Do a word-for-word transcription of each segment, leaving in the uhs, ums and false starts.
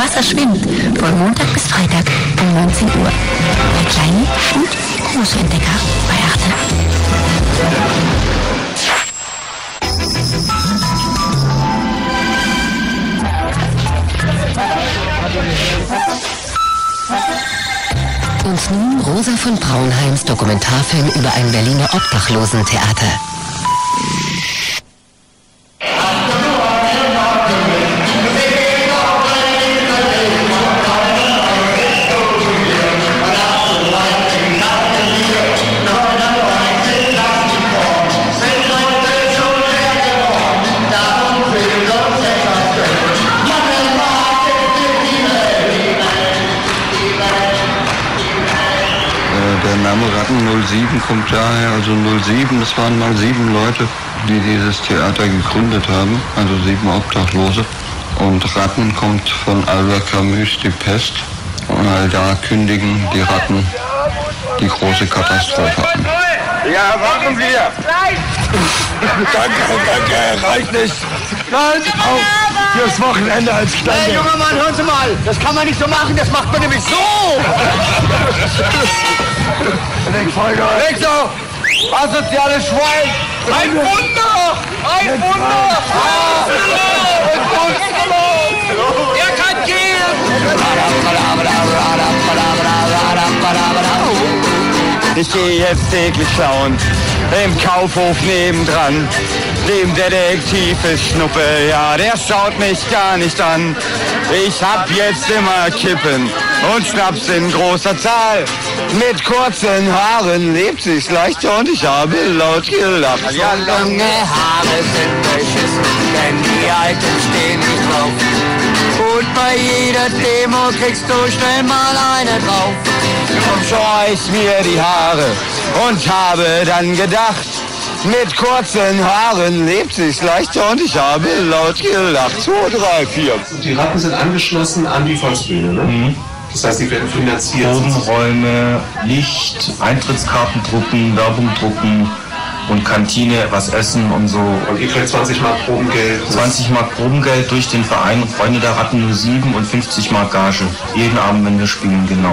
Wasser schwimmt. Von Montag bis Freitag um neunzehn Uhr. Bei kleinen und großen Entdecker bei Arte. Und nun Rosa von Braunheims Dokumentarfilm über ein Berliner Obdachlosentheater. Der Name Ratten null sieben kommt daher, also null sieben, das waren mal sieben Leute, die dieses Theater gegründet haben, also sieben Obdachlose. Und Ratten kommt von Albert Camus, die Pest. Weil da kündigen die Ratten die große Katastrophe an. Ja, machen wir! Danke, danke, reicht nicht! Nein, auf fürs Wochenende als Stange! Hey, junger Mann, hören Sie mal! Das kann man nicht so machen, das macht man nämlich so! Folge! Nicht so! Asoziales Schwein! Ein Wunder! Ein Wunder! Ein Wunder! Er kann gehen! Ich gehe jetzt täglich schauen, im Kaufhof nebendran. Dem Detektiv ist Schnuppe, ja, der schaut mich gar nicht an. Ich hab jetzt immer Kippen und Schnaps in großer Zahl. Mit kurzen Haaren lebt sich's leichter und ich habe laut gelacht. Ja, lange Haare sind beschissen, denn die Alten stehen nicht drauf. Und bei jeder Demo kriegst du schnell mal eine drauf. Und scheuch mir die Haare und habe dann gedacht, mit kurzen Haaren lebt sich's leichter und ich habe laut gelacht. zwei, drei, vier. Die Ratten sind angeschlossen an die Volksbühne, ne? Mhm. Das heißt, die werden finanziert. Bodenräume, Licht, Eintrittskarten drucken, Werbung drucken und Kantine, was essen und so. Und ihr kriegt zwanzig Mark Probengeld. zwanzig Mark Probengeld durch den Verein Freunde der Ratten null sieben und fünfzig Mark Gage. Jeden Abend, wenn wir spielen, genau.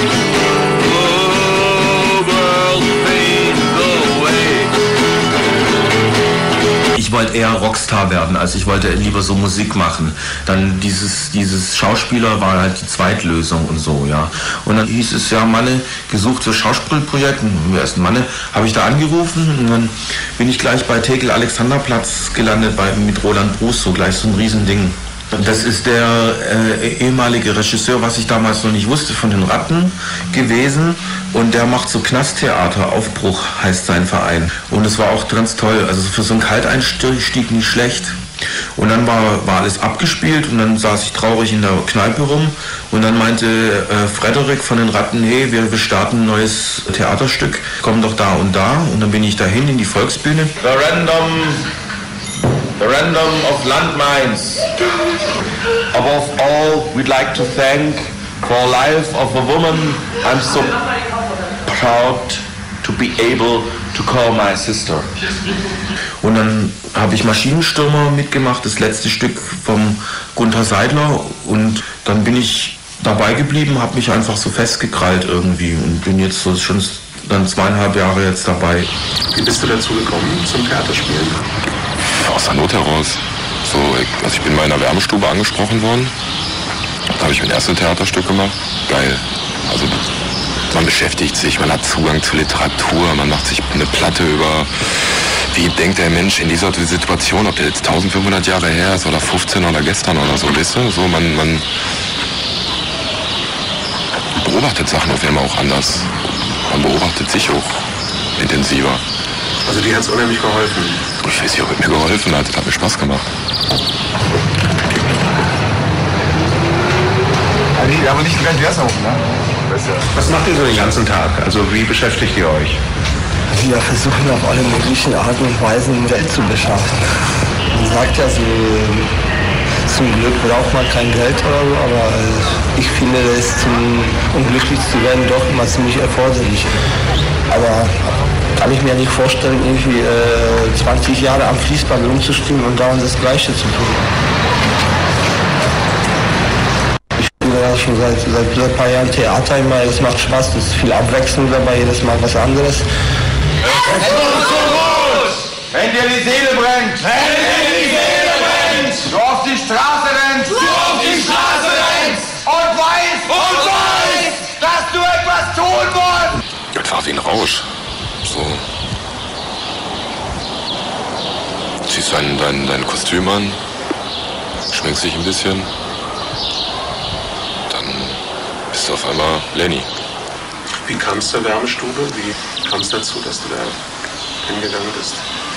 Ich wollte eher Rockstar werden, also ich wollte lieber so Musik machen. Dann dieses, dieses Schauspieler war halt die Zweitlösung und so, ja. Und dann hieß es ja, Manne, gesucht für Schauspielprojekt. Wer ist Manne? Habe ich da angerufen und dann bin ich gleich bei Tegel Alexanderplatz gelandet bei, mit Roland Bruce, so gleich so ein Riesending. Das ist der äh, ehemalige Regisseur, was ich damals noch nicht wusste, von den Ratten gewesen. Und der macht so Knasttheater, Aufbruch heißt sein Verein. Und es war auch ganz toll, also für so einen Kalteinstieg nicht schlecht. Und dann war, war alles abgespielt und dann saß ich traurig in der Kneipe rum. Und dann meinte äh, Frederik von den Ratten, hey, wir, wir starten ein neues Theaterstück, komm doch da und da. Und dann bin ich dahin in die Volksbühne. The Random... The Random of Landmines. Above all, we'd like to thank for life of a woman I'm so proud to be able to call my sister. Und dann habe ich Maschinenstürmer mitgemacht, das letzte Stück vom Gunther Seidler. Und dann bin ich dabei geblieben, habe mich einfach so festgekrallt irgendwie und bin jetzt so schon dann zweieinhalb Jahre jetzt dabei. Wie bist du dazu gekommen zum Theaterspielen? Aus der Not heraus. So, ich, also ich bin mal in einer Wärmestube angesprochen worden. Da habe ich mein erstes Theaterstück gemacht. Geil. Also man beschäftigt sich, man hat Zugang zur Literatur, man macht sich eine Platte über, wie denkt der Mensch in dieser Situation, ob der jetzt eintausendfünfhundert Jahre her ist oder fünfzehn oder gestern oder so, weißt du? So, man, man beobachtet Sachen auf einmal auch anders. Man beobachtet sich auch intensiver. Also dir hat es unheimlich geholfen? Ich weiß nicht, ob es mir geholfen hat. Das hat mir Spaß gemacht. Aber nicht gleich Wässer hoch, ne? Was macht ihr so den ganzen Tag? Also wie beschäftigt ihr euch? Wir versuchen auf alle möglichen Arten und Weisen Geld zu beschaffen. Man sagt ja so, zum Glück braucht man kein Geld oder so, aber ich finde es, zum, um glücklich zu werden, doch immer ziemlich erforderlich. Aber kann ich mir nicht vorstellen, irgendwie äh, zwanzig Jahre am Fließband rumzustehen und dauernd das Gleiche zu tun. Ich schon seit, seit, seit ein paar Jahren Theater immer. Es macht Spaß, es ist viel Abwechslung dabei, jedes Mal was anderes. Wenn dir die Seele brennt, wenn dir die Seele brennt, du auf die Straße rennst, du auf die Straße rennst und weißt, und weißt, dass du etwas tun musst. Das war wie ein Rausch. So. Ziehst dein, dein, dein Kostüm an, schminkst dich ein bisschen, dann bist du auf einmal Lenny. Wie kam es zur Wärmestube? Wie kam es dazu, dass du da hingegangen bist?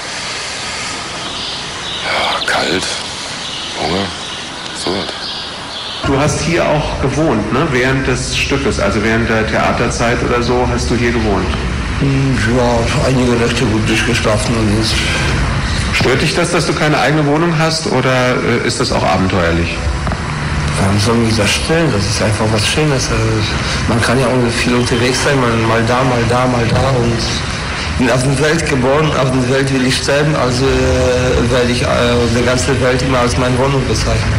Ja, kalt, Hunger, so was. Du hast hier auch gewohnt, ne? Während des Stückes, also während der Theaterzeit oder so, hast du hier gewohnt? Ja, einige Nächte gut durchgeschlafen und ist. Stört dich das, dass du keine eigene Wohnung hast, oder äh, ist das auch abenteuerlich? Warum soll mich das stellen? Das ist einfach was Schönes. Also, man kann ja auch viel unterwegs sein, man mal da, mal da, mal da und bin auf der Welt geboren, auf der Welt will ich sterben, also äh, werde ich äh, die ganze Welt immer als meine Wohnung bezeichnen.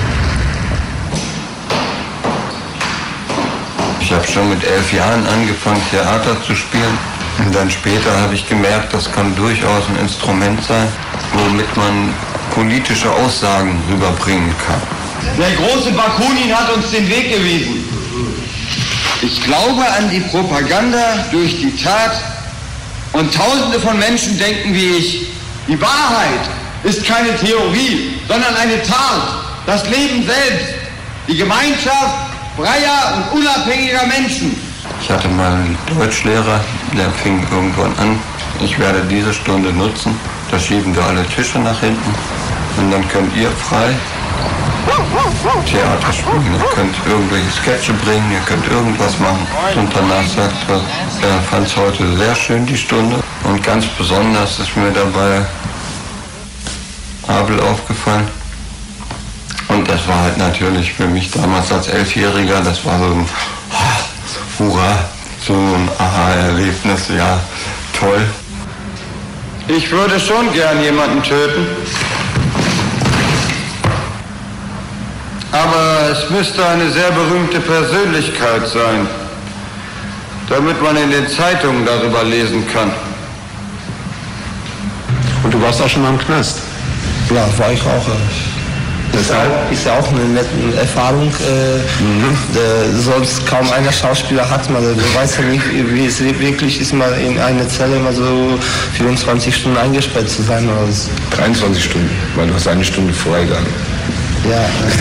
Ich habe schon mit elf Jahren angefangen, Theater zu spielen. Und dann später habe ich gemerkt, das kann durchaus ein Instrument sein, womit man politische Aussagen rüberbringen kann. Der große Bakunin hat uns den Weg gewiesen. Ich glaube an die Propaganda durch die Tat und Tausende von Menschen denken wie ich. Die Wahrheit ist keine Theorie, sondern eine Tat, das Leben selbst, die Gemeinschaft freier und unabhängiger Menschen. Ich hatte mal einen Deutschlehrer, der fing irgendwann an, ich werde diese Stunde nutzen, da schieben wir alle Tische nach hinten und dann könnt ihr frei Theater spielen. Ihr könnt irgendwelche Sketche bringen, ihr könnt irgendwas machen. Und danach sagt er, er fand es heute sehr schön, die Stunde. Und ganz besonders ist mir dabei Abel aufgefallen. Und das war halt natürlich für mich damals als Elfjähriger, das war so ein Hurra, so ein Aha-Erlebnis, ja, toll. Ich würde schon gern jemanden töten. Aber es müsste eine sehr berühmte Persönlichkeit sein, damit man in den Zeitungen darüber lesen kann. Und du warst auch schon mal im Knast? Ja, war ich auch. Das ist ja auch eine nette Erfahrung, äh, mhm. der sonst kaum einer Schauspieler hat. Man weiß ja nicht, wie es wirklich ist, mal in einer Zelle mal so vierundzwanzig Stunden eingesperrt zu sein. Oder so. dreiundzwanzig Stunden, weil du hast eine Stunde Freigang. Ja.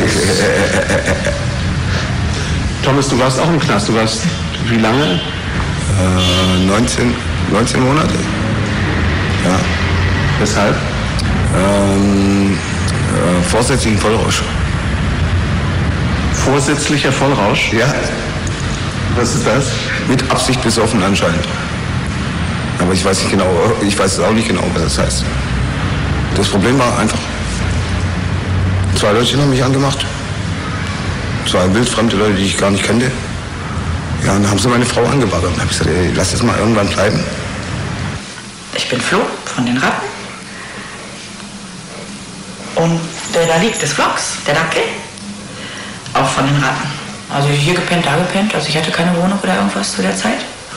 Thomas, du warst auch im Knast. Du warst wie lange? Äh, neunzehn, neunzehn Monate. Ja. Weshalb? Ähm, äh, vorsätzlichen Vollrausch. Vorsätzlicher Vollrausch? Ja. Was ist das? Mit Absicht besoffen anscheinend. Aber ich weiß nicht genau, ich weiß es auch nicht genau, was das heißt. Das Problem war einfach, zwei Leute haben mich angemacht. Zwei wildfremde Leute, die ich gar nicht kannte. Ja, und dann haben sie meine Frau angebaggert. Und dann habe ich gesagt, ey, lass das mal irgendwann bleiben. Ich bin Flo von den Ratten. Und äh, da liegt des Vlogs, der Dackel, auch von den Ratten. Also hier gepennt, da gepennt. Also ich hatte keine Wohnung oder irgendwas zu der Zeit.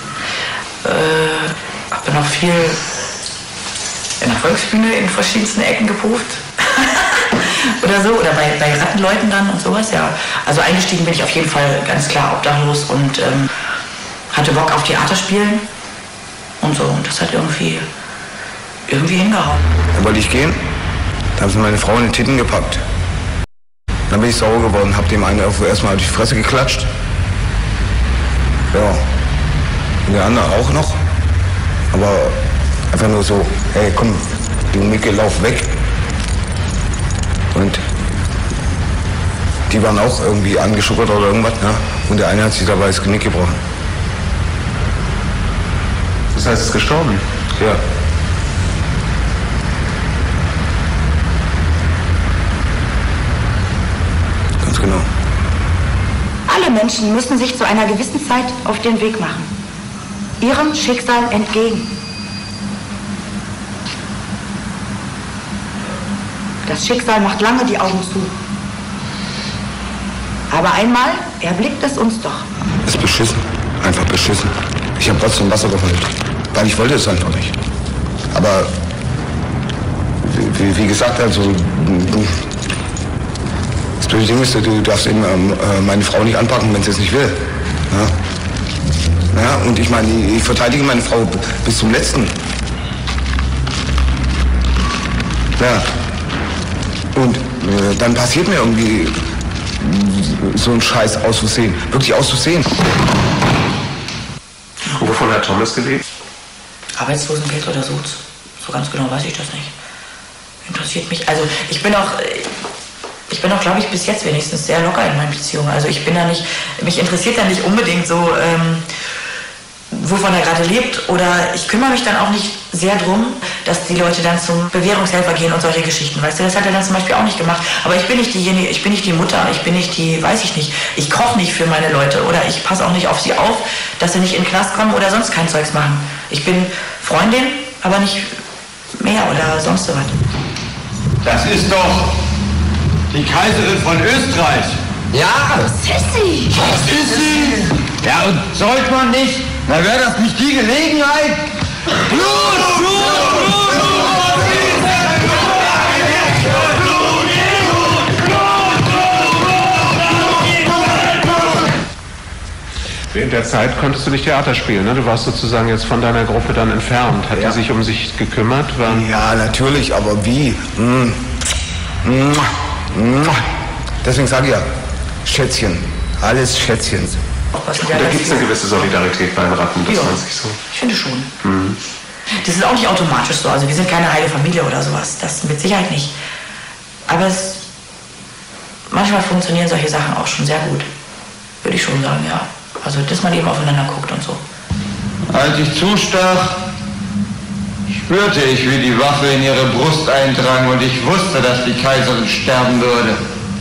Äh, habe noch viel in der Volksbühne in verschiedensten Ecken geprobt. Oder so, oder bei, bei Rattenleuten dann und sowas, ja. Also eingestiegen bin ich auf jeden Fall ganz klar obdachlos und ähm, hatte Bock auf Theaterspielen und so. Und das hat irgendwie, irgendwie hingehauen. Dann wollte ich gehen, da haben sie meine Frau in den Titten gepackt. Dann bin ich sauer geworden, hab dem einen erstmal auf die Fresse geklatscht. Ja. Und der andere auch noch. Aber einfach nur so, hey komm, du Micke, lauf weg. Und die waren auch irgendwie angeschuckert oder irgendwas, ne? Und der eine hat sich dabei das Genick gebrochen. Das heißt, es ist gestorben? Ja. Ganz genau. Alle Menschen müssen sich zu einer gewissen Zeit auf den Weg machen. Ihrem Schicksal entgegen. Das Schicksal macht lange die Augen zu. Aber einmal erblickt es uns doch. Ist beschissen. Einfach beschissen. Ich habe trotzdem Wasser geholt. Weil ich wollte es einfach nicht. Aber wie, wie gesagt, also das blöde Ding ist, du darfst eben äh, meine Frau nicht anpacken, wenn sie es nicht will. Ja? Ja, und ich meine, ich verteidige meine Frau bis zum Letzten. Ja. Und äh, dann passiert mir irgendwie so ein Scheiß aus Versehen. Wirklich aus Versehen. Wovon hat Thomas gelebt? Arbeitslosengeld oder so. So ganz genau weiß ich das nicht. Interessiert mich. Also ich bin auch, ich bin auch, glaube ich, bis jetzt wenigstens sehr locker in meinen Beziehungen. Also ich bin da nicht, mich interessiert da nicht unbedingt so, ähm, wovon er gerade lebt. Oder ich kümmere mich dann auch nicht sehr drum, dass die Leute dann zum Bewährungshelfer gehen und solche Geschichten. Weißt du, das hat er dann zum Beispiel auch nicht gemacht. Aber ich bin nicht diejenige, ich bin nicht die Mutter, ich bin nicht die, weiß ich nicht, ich koche nicht für meine Leute oder ich passe auch nicht auf sie auf, dass sie nicht in den Knast kommen oder sonst kein Zeugs machen. Ich bin Freundin, aber nicht mehr oder sonst so was. Das ist doch die Kaiserin von Österreich. Ja, das ist sie. Das ist sie. Ja, und sollte man nicht, na wäre das nicht die Gelegenheit? Blut, Blut, Blut, In der Zeit konntest du nicht Theater spielen, ne? Du warst sozusagen jetzt von deiner Gruppe dann entfernt. Hat ja. die sich um sich gekümmert? War ja, natürlich, aber wie? Mm. Mm. Mm. Deswegen sage ich ja, Schätzchen, alles Schätzchen. Da gibt es eine gewisse Solidarität bei den Ratten, das ja, man sich so. Ich finde schon. Mhm. Das ist auch nicht automatisch so, also wir sind keine heile Familie oder sowas, das mit Sicherheit nicht. Aber es, manchmal funktionieren solche Sachen auch schon sehr gut, würde ich schon sagen, ja. Also, dass man eben aufeinander guckt und so. Als ich zustach, spürte ich, wie die Waffe in ihre Brust eindrang und ich wusste, dass die Kaiserin sterben würde.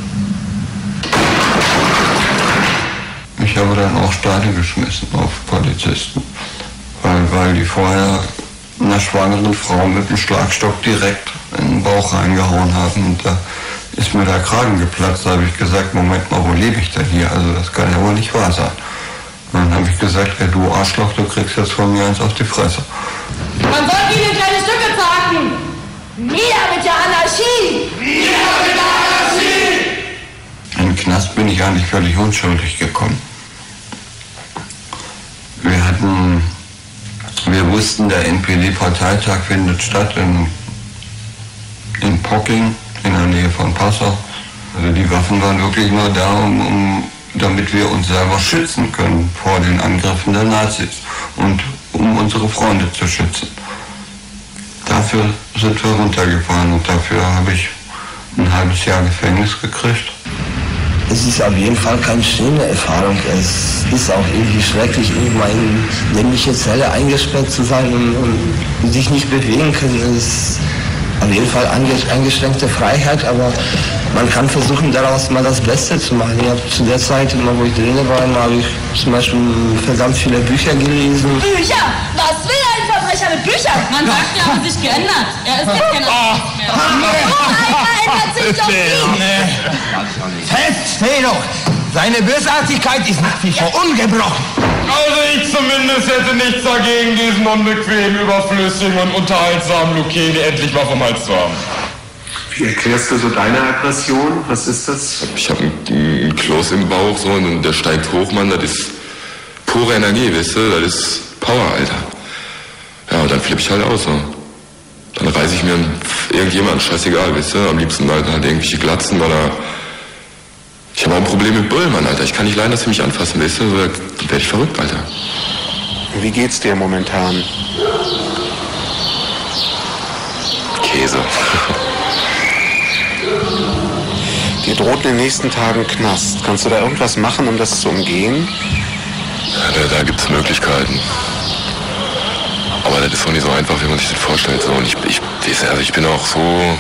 Ich habe dann auch Steine geschmissen auf Polizisten, weil, weil die vorher einer schwangeren Frau mit dem Schlagstock direkt in den Bauch reingehauen haben und da ist mir der Kragen geplatzt. Da habe ich gesagt, Moment mal, wo lebe ich denn hier? Also das kann ja wohl nicht wahr sein. Und dann habe ich gesagt, ja, du Arschloch, du kriegst jetzt von mir eins auf die Fresse. Man sollte ihnen kleine Stücke zacken. Nieder mit der Anarchie! Nieder mit der Anarchie! In den Knast bin ich eigentlich völlig unschuldig gekommen. Wir hatten, wir wussten, der N P D-Parteitag findet statt in, in Pocking, in der Nähe von Passau. Also die Waffen waren wirklich nur da, um, um, damit wir uns selber schützen können vor den Angriffen der Nazis und um unsere Freunde zu schützen. Dafür sind wir runtergefahren und dafür habe ich ein halbes Jahr Gefängnis gekriegt. Es ist auf jeden Fall keine schöne Erfahrung. Es ist auch irgendwie schrecklich, irgendwann in eine dämliche Zelle eingesperrt zu sein und, und sich nicht bewegen können. Es ist auf jeden Fall eingeschränkte Freiheit, aber man kann versuchen, daraus mal das Beste zu machen. Ich habe zu der Zeit, immer wo ich drin war, habe ich zum Beispiel verdammt viele Bücher gelesen. Bücher? Was will ein Verbrecher mit Büchern? Man sagt, er hat sich geändert. Er ist jetzt kein Verbrecher mehr. So einer ändert sich doch nie. Fest steht doch, seine Bösartigkeit ist nach wie vor ungebrochen. Also ich zumindest hätte nichts dagegen, diesen unbequemen, überflüssigen und unterhaltsamen Lucchini endlich mal vom Hals zu haben. Wie erklärst du so deine Aggression? Was ist das? Ich habe einen, einen Kloß im Bauch so und der steigt hoch, Mann. Das ist pure Energie, weißt du? Das ist Power, Alter. Ja, und dann flippe ich halt aus, so. Dann reiße ich mir irgendjemand, scheißegal, weißt du? Am liebsten halt, halt irgendwelche Glatzen oder... Ich habe auch ein Problem mit Bullmann, Alter. Ich kann nicht leiden, dass sie mich anfassen, weißt du? So, dann werde ich verrückt, Alter. Wie geht's dir momentan? Käse. Dir droht in den nächsten Tagen Knast. Kannst du da irgendwas machen, um das zu umgehen? Ja, da da gibt es Möglichkeiten. Aber das ist auch nicht so einfach, wie man sich das vorstellt. So, und ich, ich, also ich bin auch so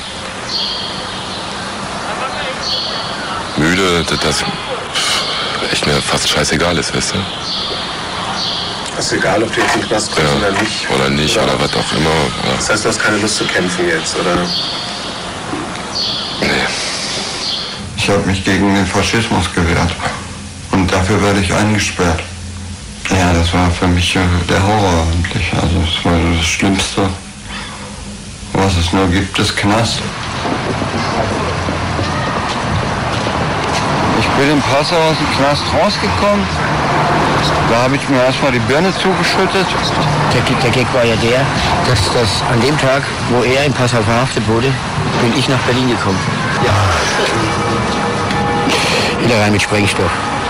müde, dass das echt mir fast scheißegal ist, weißt du? Ist egal, ob du jetzt in den Knast kommst ja, oder nicht. Oder nicht, oder, oder was auch immer. Ja. Das heißt, du hast keine Lust zu kämpfen jetzt, oder? Nee. Ich Ich habe mich gegen den Faschismus gewehrt. Und dafür werde ich eingesperrt. Ja, das war für mich der Horror eigentlich. Also es war das Schlimmste, was es nur gibt, ist Knast. Ich bin in Passau aus dem Knast rausgekommen. Da habe ich mir erstmal die Birne zugeschüttet. Der, der Gag war ja der, dass das an dem Tag, wo er in Passau verhaftet wurde, bin ich nach Berlin gekommen. Ja. Wieder rein mit Sprengstoff.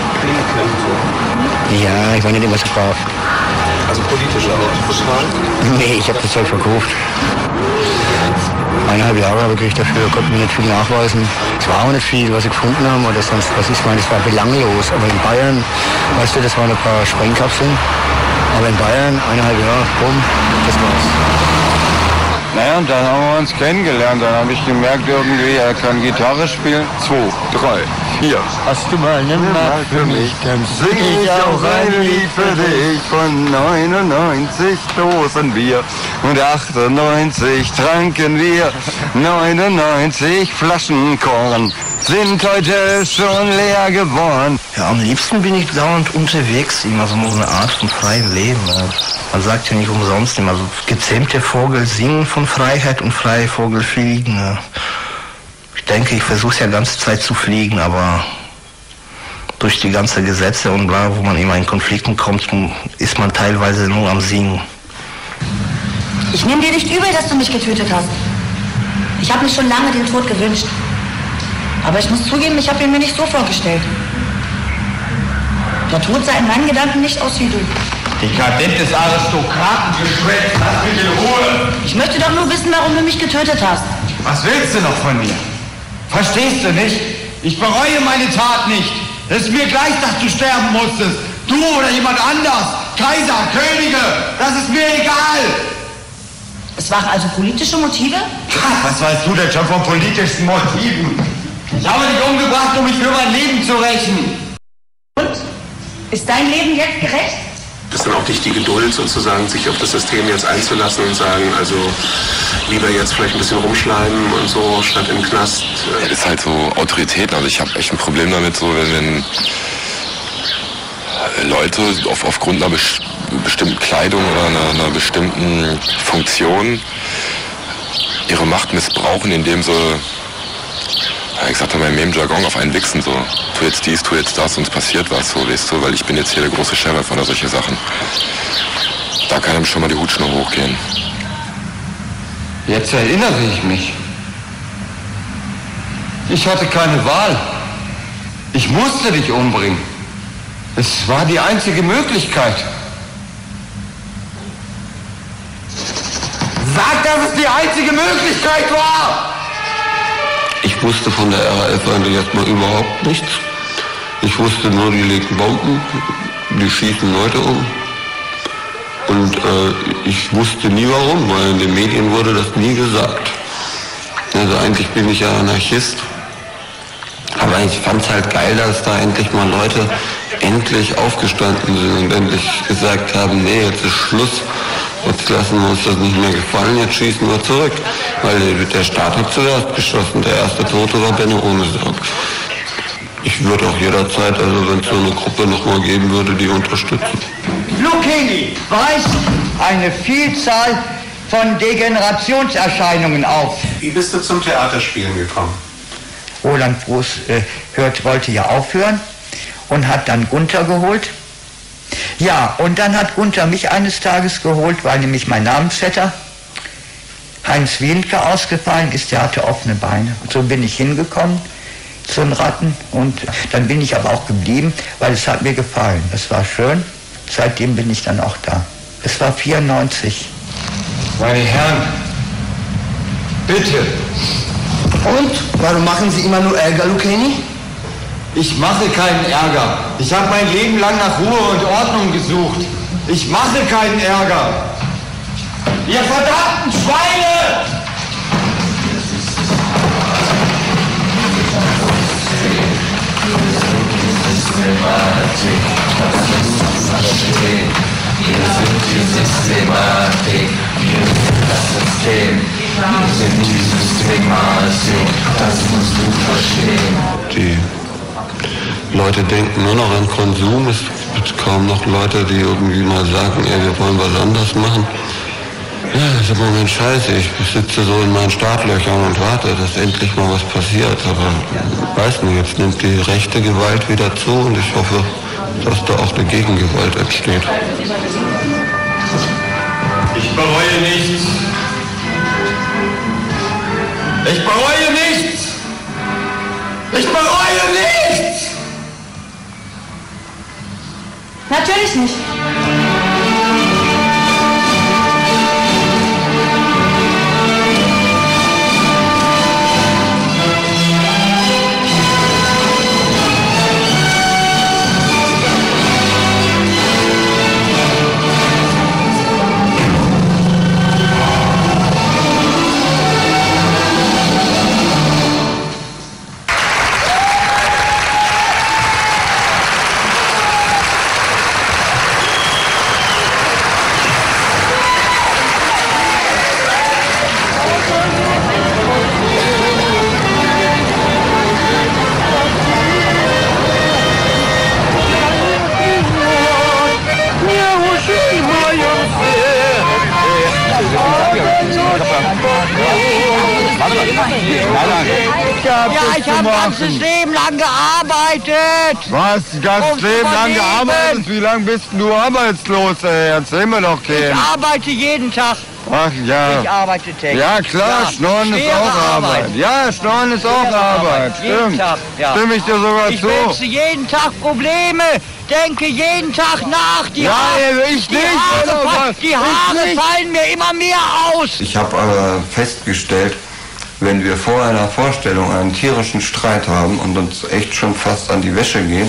Ja, ich war nicht immer so brav. Also politische Auswahl? Nee, ich habe das Zeug verkauft. Eineinhalb Jahre habe ich gekriegt dafür, konnte mir nicht viel nachweisen. Es war auch nicht viel, was sie gefunden haben oder sonst was. Ich meine, es war belanglos. Aber in Bayern, weißt du, das waren ein paar Sprengkapseln. Aber in Bayern, eineinhalb Jahre, bumm, das war's. Naja, und dann haben wir uns kennengelernt. Dann habe ich gemerkt, irgendwie, er kann Gitarre spielen. Zwei, drei, vier. Hast du mal eine Nacht für mich, dann Sing ich auch ein Lied für dich. Von neunundneunzig Dosen Bier und achtundneunzig tranken wir. neunundneunzig Flaschen Korn sind heute schon leer geworden. Ja, am liebsten bin ich dauernd unterwegs, immer so eine Art von freiem Leben. Man sagt ja nicht umsonst immer so, gezähmte Vogel singen von Freiheit und freie Vogel fliegen. Ich denke, ich versuche ja die ganze Zeit zu fliegen, aber durch die ganzen Gesetze und bla, wo man immer in Konflikten kommt, ist man teilweise nur am Singen. Ich nehme dir nicht übel, dass du mich getötet hast. Ich habe mir schon lange den Tod gewünscht. Aber ich muss zugeben, ich habe ihn mir nicht so vorgestellt. Der Tod sah in meinen Gedanken nicht aus wie du. Dekadentes Aristokratengeschwätz, lass mich in Ruhe! Ich möchte doch nur wissen, warum du mich getötet hast. Was willst du noch von mir? Verstehst du nicht? Ich bereue meine Tat nicht. Es ist mir gleich, dass du sterben musstest. Du oder jemand anders. Kaiser, Könige, das ist mir egal. Es waren also politische Motive? Was weißt du denn schon von politischen Motiven? Ich habe dich umgebracht, um mich für mein Leben zu rächen. Und? Ist dein Leben jetzt gerecht? Ist dann auch nicht die Geduld, sozusagen, sich auf das System jetzt einzulassen und sagen, also lieber jetzt vielleicht ein bisschen rumschleimen und so, statt im Knast. Das ist halt so Autoritäten. Also ich habe echt ein Problem damit, so wenn, wenn Leute auf, aufgrund einer bes- bestimmten Kleidung oder einer, einer bestimmten Funktion ihre Macht missbrauchen, indem sie, ja, ich sag da mal im Jargon, auf einen wichsen, so, tu jetzt dies, tu jetzt das, sonst passiert was, so, weißt du, weil ich bin jetzt hier der große Sheriff oder solche Sachen. Da kann einem schon mal die Hutschnur hochgehen. Jetzt erinnere ich mich. Ich hatte keine Wahl. Ich musste dich umbringen. Es war die einzige Möglichkeit. Sag, dass es die einzige Möglichkeit war! Ich wusste von der R A F eigentlich erstmal überhaupt nichts. Ich wusste nur, die legen Bomben, die schießen Leute um. Und äh, ich wusste nie warum, weil in den Medien wurde das nie gesagt. Also eigentlich bin ich ja Anarchist. Aber ich fand es halt geil, dass da endlich mal Leute endlich aufgestanden sind und endlich gesagt haben, nee, jetzt ist Schluss. Jetzt lassen wir uns das nicht mehr gefallen, jetzt schießen wir zurück. Weil der Staat hat zuerst geschossen, der erste Tote war Benno Ohnesorg. Ich würde auch jederzeit, also wenn es so eine Gruppe nochmal geben würde, die unterstützen. Lucchini weist eine Vielzahl von Degenerationserscheinungen auf. Wie bist du zum Theaterspielen gekommen? Roland Bruß äh, hört, wollte ja aufhören und hat dann Gunther geholt. Ja, und dann hat Gunther mich eines Tages geholt, weil nämlich mein Namensvetter Heinz Wienke ausgefallen ist, der hatte offene Beine. Und so bin ich hingekommen zu den Ratten und dann bin ich aber auch geblieben, weil es hat mir gefallen. Es war schön, seitdem bin ich dann auch da. Es war vierundneunzig. Meine Herren, bitte. Und? Warum machen Sie immer nur Ärger, Lucchini? Ich mache keinen Ärger. Ich habe mein Leben lang nach Ruhe und Ordnung gesucht. Ich mache keinen Ärger. Ihr verdammten Schweine! Systematik, das muss man verstehen. Wir sind die Systematik. Wir sind das System sind die Systematik, das musst du verstehen. Die Leute denken nur noch an Konsum, es gibt kaum noch Leute, die irgendwie mal sagen, ey, wir wollen was anderes machen. Ja, das ist im Moment scheiße. Ich sitze so in meinen Startlöchern und warte, dass endlich mal was passiert. Aber weiß nicht, jetzt nimmt die rechte Gewalt wieder zu und ich hoffe, dass da auch eine Gegengewalt entsteht. Ich bereue nichts. Ich bereue nichts. Ich bereue nichts. Natürlich nicht. Ja, ich habe ein ganzes Leben lang gearbeitet. Was? Ein ganzes Ums Leben lang Überleben. gearbeitet? Wie lange bist denn du arbeitslos, ey? Erzähl mir doch, Kind. Ich arbeite jeden Tag. Ach ja. Ich arbeite täglich. Ja klar, Ja, Schnorren ist schwere auch Arbeit. Arbeit. Ja, Schnorren ist auch Schwere Arbeit. Arbeit. Jeden Stimmt. Tag, ja. Stimme ich dir sogar Ich zu. wälze jeden Tag Probleme, denke jeden Tag nach. Die Ja, Haare, ich die nicht, Haare, oder fall- was? die Ich Haare nicht. fallen mir immer mehr aus. Ich habe aber festgestellt, wenn wir vor einer Vorstellung einen tierischen Streit haben und uns echt schon fast an die Wäsche gehen,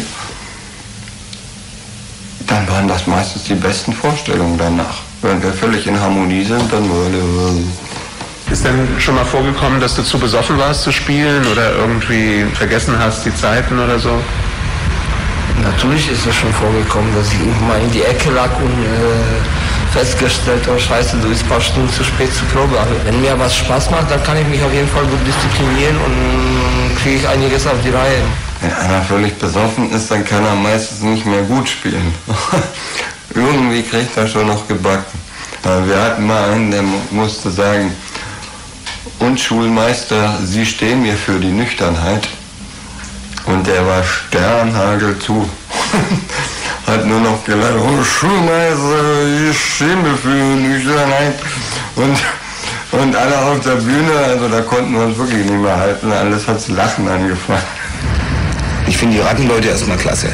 dann waren das meistens die besten Vorstellungen danach. Wenn wir völlig in Harmonie sind, dann würde... Ist denn schon mal vorgekommen, dass du zu besoffen warst zu spielen oder irgendwie vergessen hast die Zeiten oder so? Natürlich ist es schon vorgekommen, dass ich irgendwann mal in die Ecke lag und äh, festgestellt habe, scheiße, du bist ein paar Stunden zu spät zur Probe. Aber wenn mir was Spaß macht, dann kann ich mich auf jeden Fall gut disziplinieren und kriege ich einiges auf die Reihe. Wenn einer völlig besoffen ist, dann kann er meistens nicht mehr gut spielen. Irgendwie kriegt er schon noch gebacken. Wir hatten mal einen, der musste sagen, und Schulmeister, Sie stehen mir für die Nüchternheit. Und der war sternhagel zu. Hat nur noch gelacht, oh Schulmeister, ich stehe mir für die Nüchternheit. Und, und alle auf der Bühne, also da konnten wir uns wirklich nicht mehr halten, alles hat zu lachen angefangen. Ich finde die Rattenleute erstmal klasse.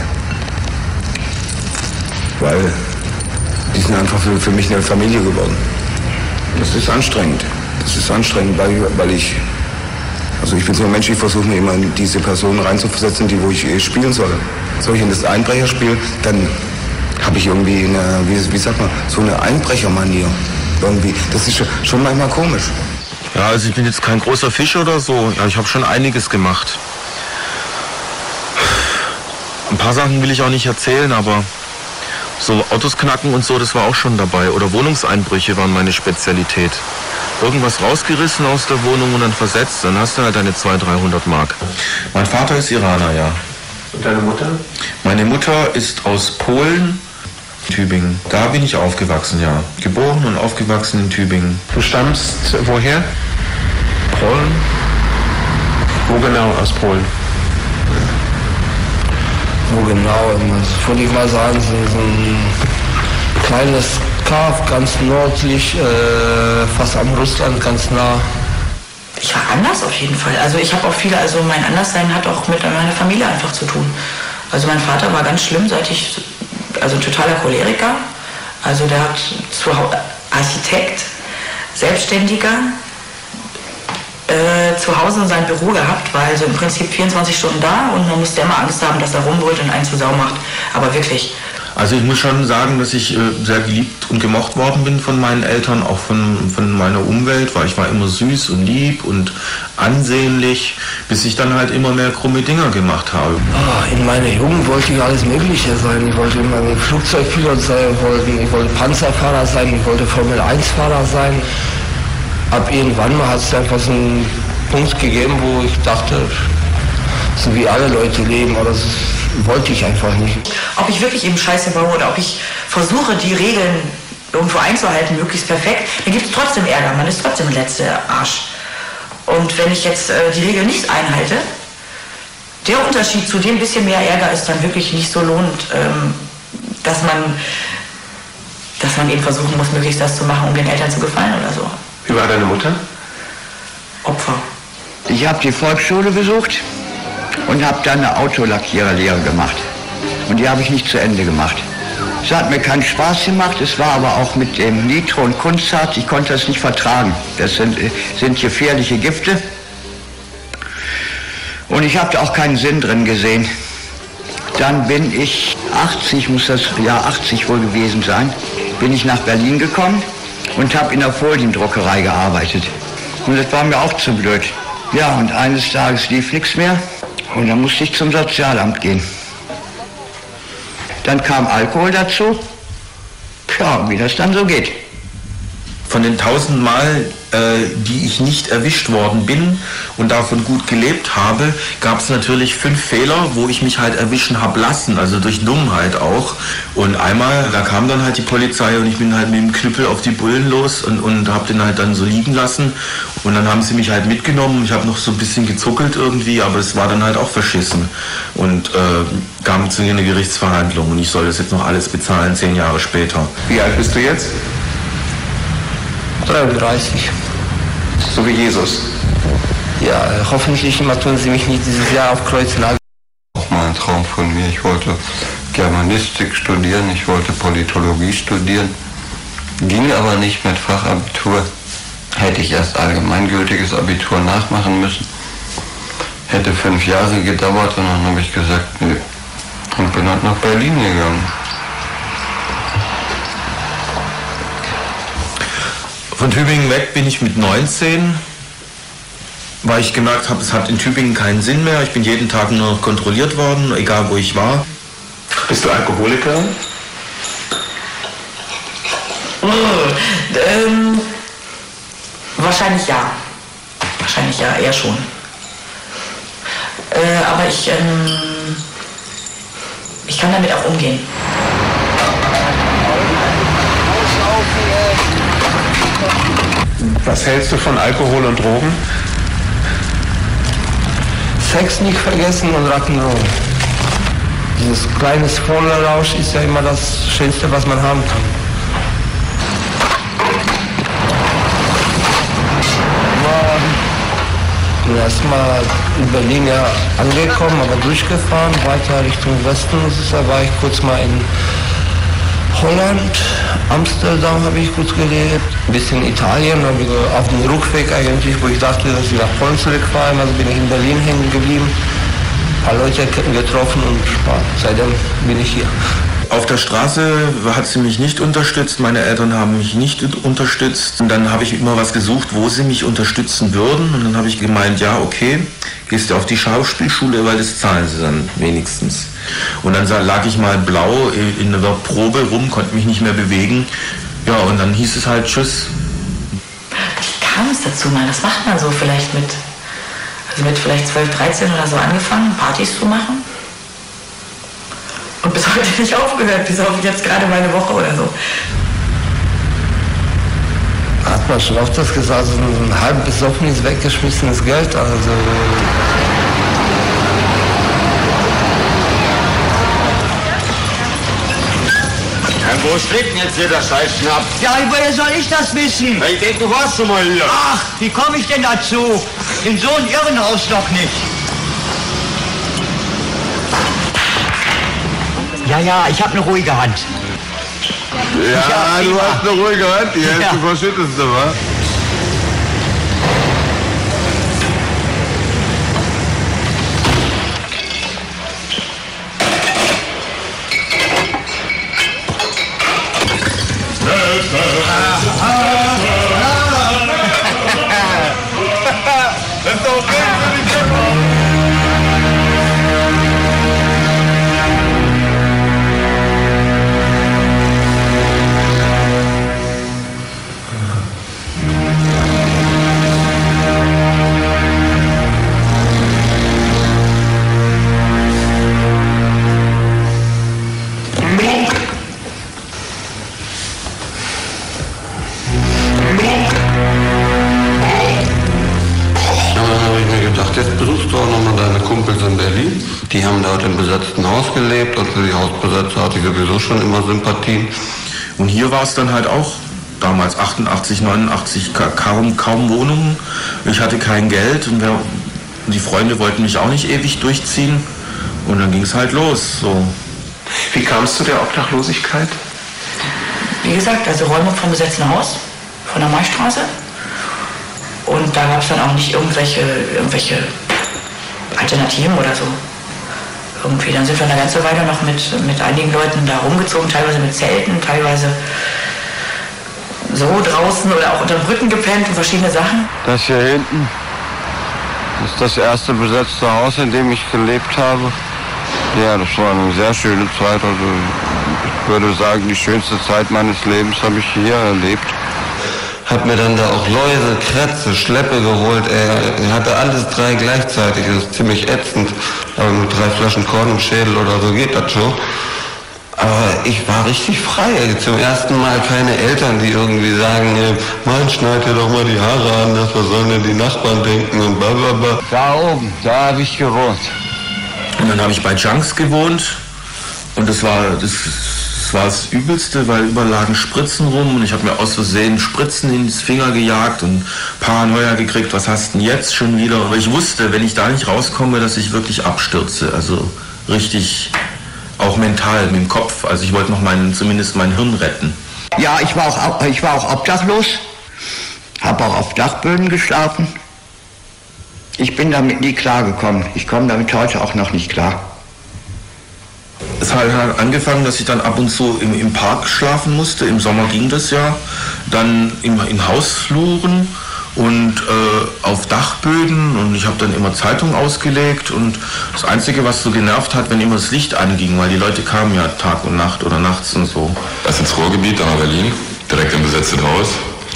Weil die sind einfach für, für mich eine Familie geworden. Das ist anstrengend. Das ist anstrengend, weil, weil ich, also ich bin so ein Mensch, ich versuche mir immer in diese Personen reinzuversetzen, die wo ich eh spielen soll. Soll ich in das Einbrecherspiel, dann habe ich irgendwie eine, wie, wie sagt man, so eine Einbrechermanier. Irgendwie. Das ist schon, schon manchmal komisch. Ja, also ich bin jetzt kein großer Fisch oder so. Ja, ich habe schon einiges gemacht. Ein paar Sachen will ich auch nicht erzählen, aber so Autos knacken und so, das war auch schon dabei. Oder Wohnungseinbrüche waren meine Spezialität. Irgendwas rausgerissen aus der Wohnung und dann versetzt, dann hast du halt deine zweihundert, dreihundert Mark. Mein Vater ist Iraner, ja. Und deine Mutter? Meine Mutter ist aus Polen, Tübingen. Da bin ich aufgewachsen, ja. Geboren und aufgewachsen in Tübingen. Du stammst woher? Polen. Wo genau aus Polen? Wo genau? Das würde ich mal sagen, so, so ein kleines Kaff, ganz nördlich, äh, fast am Russland, ganz nah. Ich war anders auf jeden Fall. Also ich habe auch viele, also mein Anderssein hat auch mit meiner Familie einfach zu tun. Also mein Vater war ganz schlimm, seit ich, also totaler Choleriker. Also der hat zu Hause, Architekt, Selbstständiger, äh, zu Hause in sein Büro gehabt, war also im Prinzip vierundzwanzig Stunden da und man musste immer Angst haben, dass er rumbrüllt und einen zu Sau macht. Aber wirklich. Also ich muss schon sagen, dass ich äh, sehr geliebt und gemocht worden bin von meinen Eltern, auch von, von meiner Umwelt, weil ich war immer süß und lieb und ansehnlich, bis ich dann halt immer mehr krumme Dinger gemacht habe. Ah, in meiner Jugend wollte ich alles Mögliche sein. Ich wollte immer ein Flugzeugpilot sein, ich wollte, ich wollte Panzerfahrer sein, ich wollte Formel eins Fahrer sein. ab irgendwann mal hat es einfach so einen Punkt gegeben, wo ich dachte, so wie alle Leute leben, aber das wollte ich einfach nicht. Ob ich wirklich eben Scheiße baue oder ob ich versuche, die Regeln irgendwo einzuhalten, möglichst perfekt, dann gibt es trotzdem Ärger, man ist trotzdem der letzte Arsch. Und wenn ich jetzt äh, die Regeln nicht einhalte, der Unterschied zu dem bisschen mehr Ärger ist dann wirklich nicht so lohnend, ähm, dass man dass man eben versuchen muss, möglichst das zu machen, um den Eltern zu gefallen oder so. Wie war deine Mutter? Opfer. Ich habe die Volksschule besucht und habe dann eine Autolackiererlehre gemacht. Und die habe ich nicht zu Ende gemacht. Es hat mir keinen Spaß gemacht, es war aber auch mit dem Nitro und Kunstharz, ich konnte das nicht vertragen. Das sind, sind gefährliche Gifte. Und ich habe da auch keinen Sinn drin gesehen. Dann bin ich achtzig, muss das Jahr achtzig wohl gewesen sein, bin ich nach Berlin gekommen und habe in der Foliendruckerei gearbeitet. Und das war mir auch zu blöd. Ja, und eines Tages lief nichts mehr und dann musste ich zum Sozialamt gehen. Dann kam Alkohol dazu. Ja, wie das dann so geht. Von den tausend Mal, äh, die ich nicht erwischt worden bin und davon gut gelebt habe, gab es natürlich fünf Fehler, wo ich mich halt erwischen habe lassen, also durch Dummheit auch. Und einmal, da kam dann halt die Polizei und ich bin halt mit dem Knüppel auf die Bullen los und, und habe den halt dann so liegen lassen. Und dann haben sie mich halt mitgenommen. Ich habe noch so ein bisschen gezuckelt irgendwie, aber es war dann halt auch verschissen. Und äh, kam zu einer Gerichtsverhandlung und ich soll das jetzt noch alles bezahlen, zehn Jahre später. Wie alt bist du jetzt? dreiunddreißig. So wie Jesus. Ja, hoffentlich immer tun sie mich nicht dieses Jahr auf Kreuz nageln. Auch mal ein Traum von mir. Ich wollte Germanistik studieren, ich wollte Politologie studieren. Ging aber nicht mit Fachabitur. Hätte ich erst allgemeingültiges Abitur nachmachen müssen. Hätte fünf Jahre gedauert und dann habe ich gesagt, nö. Und bin halt nach Berlin gegangen. Von Tübingen weg bin ich mit neunzehn, weil ich gemerkt habe, es hat in Tübingen keinen Sinn mehr. Ich bin jeden Tag nur noch kontrolliert worden, egal wo ich war. Bist du Alkoholiker? Oh, ähm, wahrscheinlich ja. Wahrscheinlich ja, eher schon. Äh, aber ich, ähm, ich kann damit auch umgehen. Was hältst du von Alkohol und Drogen? Sex nicht vergessen und Rock'n'Roll. Dieses kleine volle Rausch ist ja immer das Schönste, was man haben kann. Ich war erstmal in Berlin ja angekommen, aber durchgefahren, weiter Richtung Westen. Da war ich kurz mal in Holland, Amsterdam habe ich gut gelebt, ein bisschen Italien, auf dem Rückweg eigentlich, wo ich dachte, dass ich nach Polen zurückfahre, also bin ich in Berlin hängen geblieben, ein paar Leute getroffen und ja, seitdem bin ich hier. Auf der Straße hat sie mich nicht unterstützt, meine Eltern haben mich nicht unterstützt. Und dann habe ich immer was gesucht, wo sie mich unterstützen würden. Und dann habe ich gemeint, ja, okay, gehst du auf die Schauspielschule, weil das zahlen sie dann wenigstens. Und dann lag ich mal blau in einer Probe rum, konnte mich nicht mehr bewegen. Ja, und dann hieß es halt Tschüss. Wie kam es dazu mal? Das macht man so vielleicht mit, also mit vielleicht zwölf, dreizehn oder so angefangen, Partys zu machen. Und bis heute nicht aufgehört, bis auf jetzt gerade mal eine Woche oder so. Hat man schon oft das gesagt, so ein halb besoffenes, weggeschmissenes Geld, also... Wo steckt denn jetzt hier der Scheißschnaps? Ja, woher soll ich das wissen? Ich denke, du warst schon mal hier. Ach, wie komme ich denn dazu? In so ein Irrenhaus doch nicht. Ja, ja, ich habe eine ruhige Hand. Ja, du hast eine ruhige Hand, die Ja. du verschüttest du, wa? Das ist doch Die haben dort im besetzten Haus gelebt und für die Hausbesetzer hatte ich sowieso schon immer Sympathien. Und hier war es dann halt auch damals achtundachtzig, neunundachtzig kaum, kaum Wohnungen. Ich hatte kein Geld und wir, die Freunde wollten mich auch nicht ewig durchziehen. Und dann ging es halt los. So. Wie kam es zu der Obdachlosigkeit? Wie gesagt, also Räumung vom besetzten Haus, von der Maistraße. Und da gab es dann auch nicht irgendwelche, irgendwelche Alternativen oder so. Irgendwie, dann sind wir eine ganze Weile noch mit, mit einigen Leuten da rumgezogen, teilweise mit Zelten, teilweise so draußen oder auch unter Brücken gepennt und verschiedene Sachen. Das hier hinten ist das erste besetzte Haus, in dem ich gelebt habe. Ja, das war eine sehr schöne Zeit. Also ich würde sagen, die schönste Zeit meines Lebens habe ich hier erlebt. Hab mir dann da auch Läuse, Krätze, Schleppe geholt. Er hatte alles drei gleichzeitig. Das ist ziemlich ätzend. Aber mit drei Flaschen Korn im Schädel oder so geht das schon. Aber ich war richtig frei. Zum ersten Mal keine Eltern, die irgendwie sagen, Mann, schneid dir doch mal die Haare an, was sollen denn die Nachbarn denken und blablabla. Da oben, da habe ich gewohnt. Und dann habe ich bei Junks gewohnt und das war das, das war das Übelste, weil überall lagen Spritzen rum und ich habe mir aus Versehen Spritzen ins Finger gejagt und Paranoia gekriegt, was hast du denn jetzt schon wieder? Aber ich wusste, wenn ich da nicht rauskomme, dass ich wirklich abstürze, also richtig auch mental mit dem Kopf, also ich wollte noch meinen, zumindest mein Hirn retten. Ja, ich war auch, ich war auch obdachlos, habe auch auf Dachböden geschlafen. Ich bin damit nie klargekommen. Ich komme damit heute auch noch nicht klar. Es hat halt angefangen, dass ich dann ab und zu im, im Park schlafen musste. Im Sommer ging das ja. Dann im, in Hausfluren und äh, auf Dachböden. Und ich habe dann immer Zeitung ausgelegt. Und das Einzige, was so genervt hat, wenn immer das Licht anging, weil die Leute kamen ja Tag und Nacht oder nachts und so. Erst ins Ruhrgebiet, dann nach Berlin, direkt im besetzten Haus.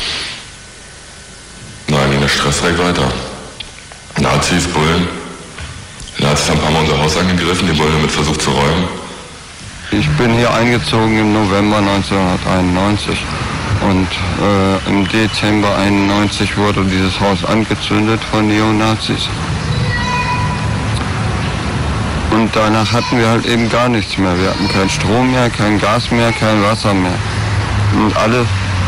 Nein, ging der Stress direkt weiter. Nazis, Bullen. Die Nazis haben ein paar Mal unser Haus angegriffen, die Bullen haben mit versucht zu räumen. Ich bin hier eingezogen im November neunzehnhunderteinundneunzig und äh, im Dezember einundneunzig wurde dieses Haus angezündet von Neonazis. Und danach hatten wir halt eben gar nichts mehr. Wir hatten keinen Strom mehr, kein Gas mehr, kein Wasser mehr. Und alle,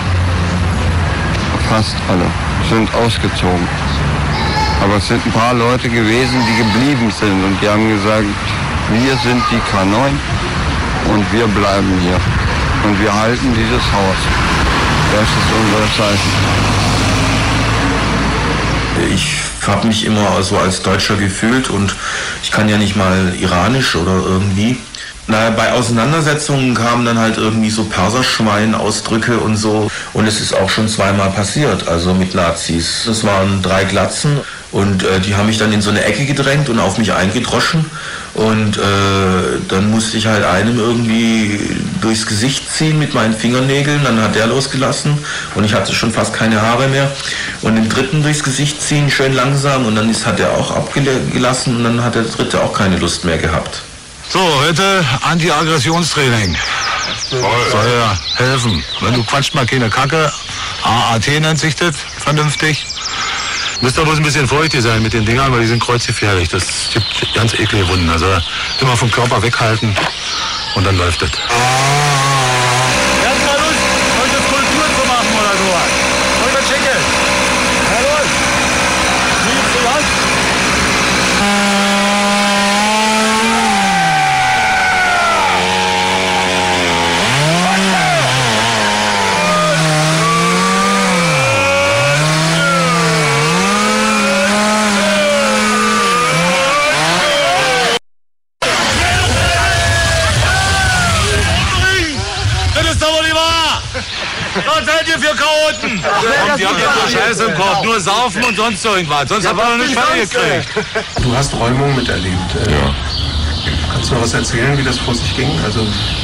fast alle, sind ausgezogen. Aber es sind ein paar Leute gewesen, die geblieben sind und die haben gesagt, wir sind die K neun und wir bleiben hier. Und wir halten dieses Haus. Das ist unser Zeichen. Ich habe mich immer so als Deutscher gefühlt und ich kann ja nicht mal Iranisch oder irgendwie. Na, bei Auseinandersetzungen kamen dann halt irgendwie so Perserschwein-Ausdrücke und so. Und es ist auch schon zweimal passiert, also mit Nazis. Das waren drei Glatzen und äh, die haben mich dann in so eine Ecke gedrängt und auf mich eingedroschen. Und äh, dann musste ich halt einem irgendwie durchs Gesicht ziehen mit meinen Fingernägeln. Dann hat der losgelassen und ich hatte schon fast keine Haare mehr. Und den dritten durchs Gesicht ziehen, schön langsam. Und dann ist, hat er auch abgelassen und dann hat der dritte auch keine Lust mehr gehabt. So, heute Anti-Aggressionstraining. Soll ja helfen. Wenn du quatscht mal keine Kacke, A A T nennt sich das, vernünftig. Müsst ihr bloß ein bisschen vorsichtig sein mit den Dingern, weil die sind kreuzgefährlich. Das gibt ganz eklige Wunden. Also immer vom Körper weghalten und dann läuft das. Wer hat mal Lust, heute Kultur zu machen oder sowas? Heute Chicken. Na los. Liebst du was? Was seid ihr für Chaoten? Die haben ja nur Scheiße im Kopf, nur saufen und sonst irgendwas. Sonst habt ihr noch nicht gekriegt. Du hast Räumung miterlebt. Ja. Kannst du noch was erzählen, wie das vor sich ging? Also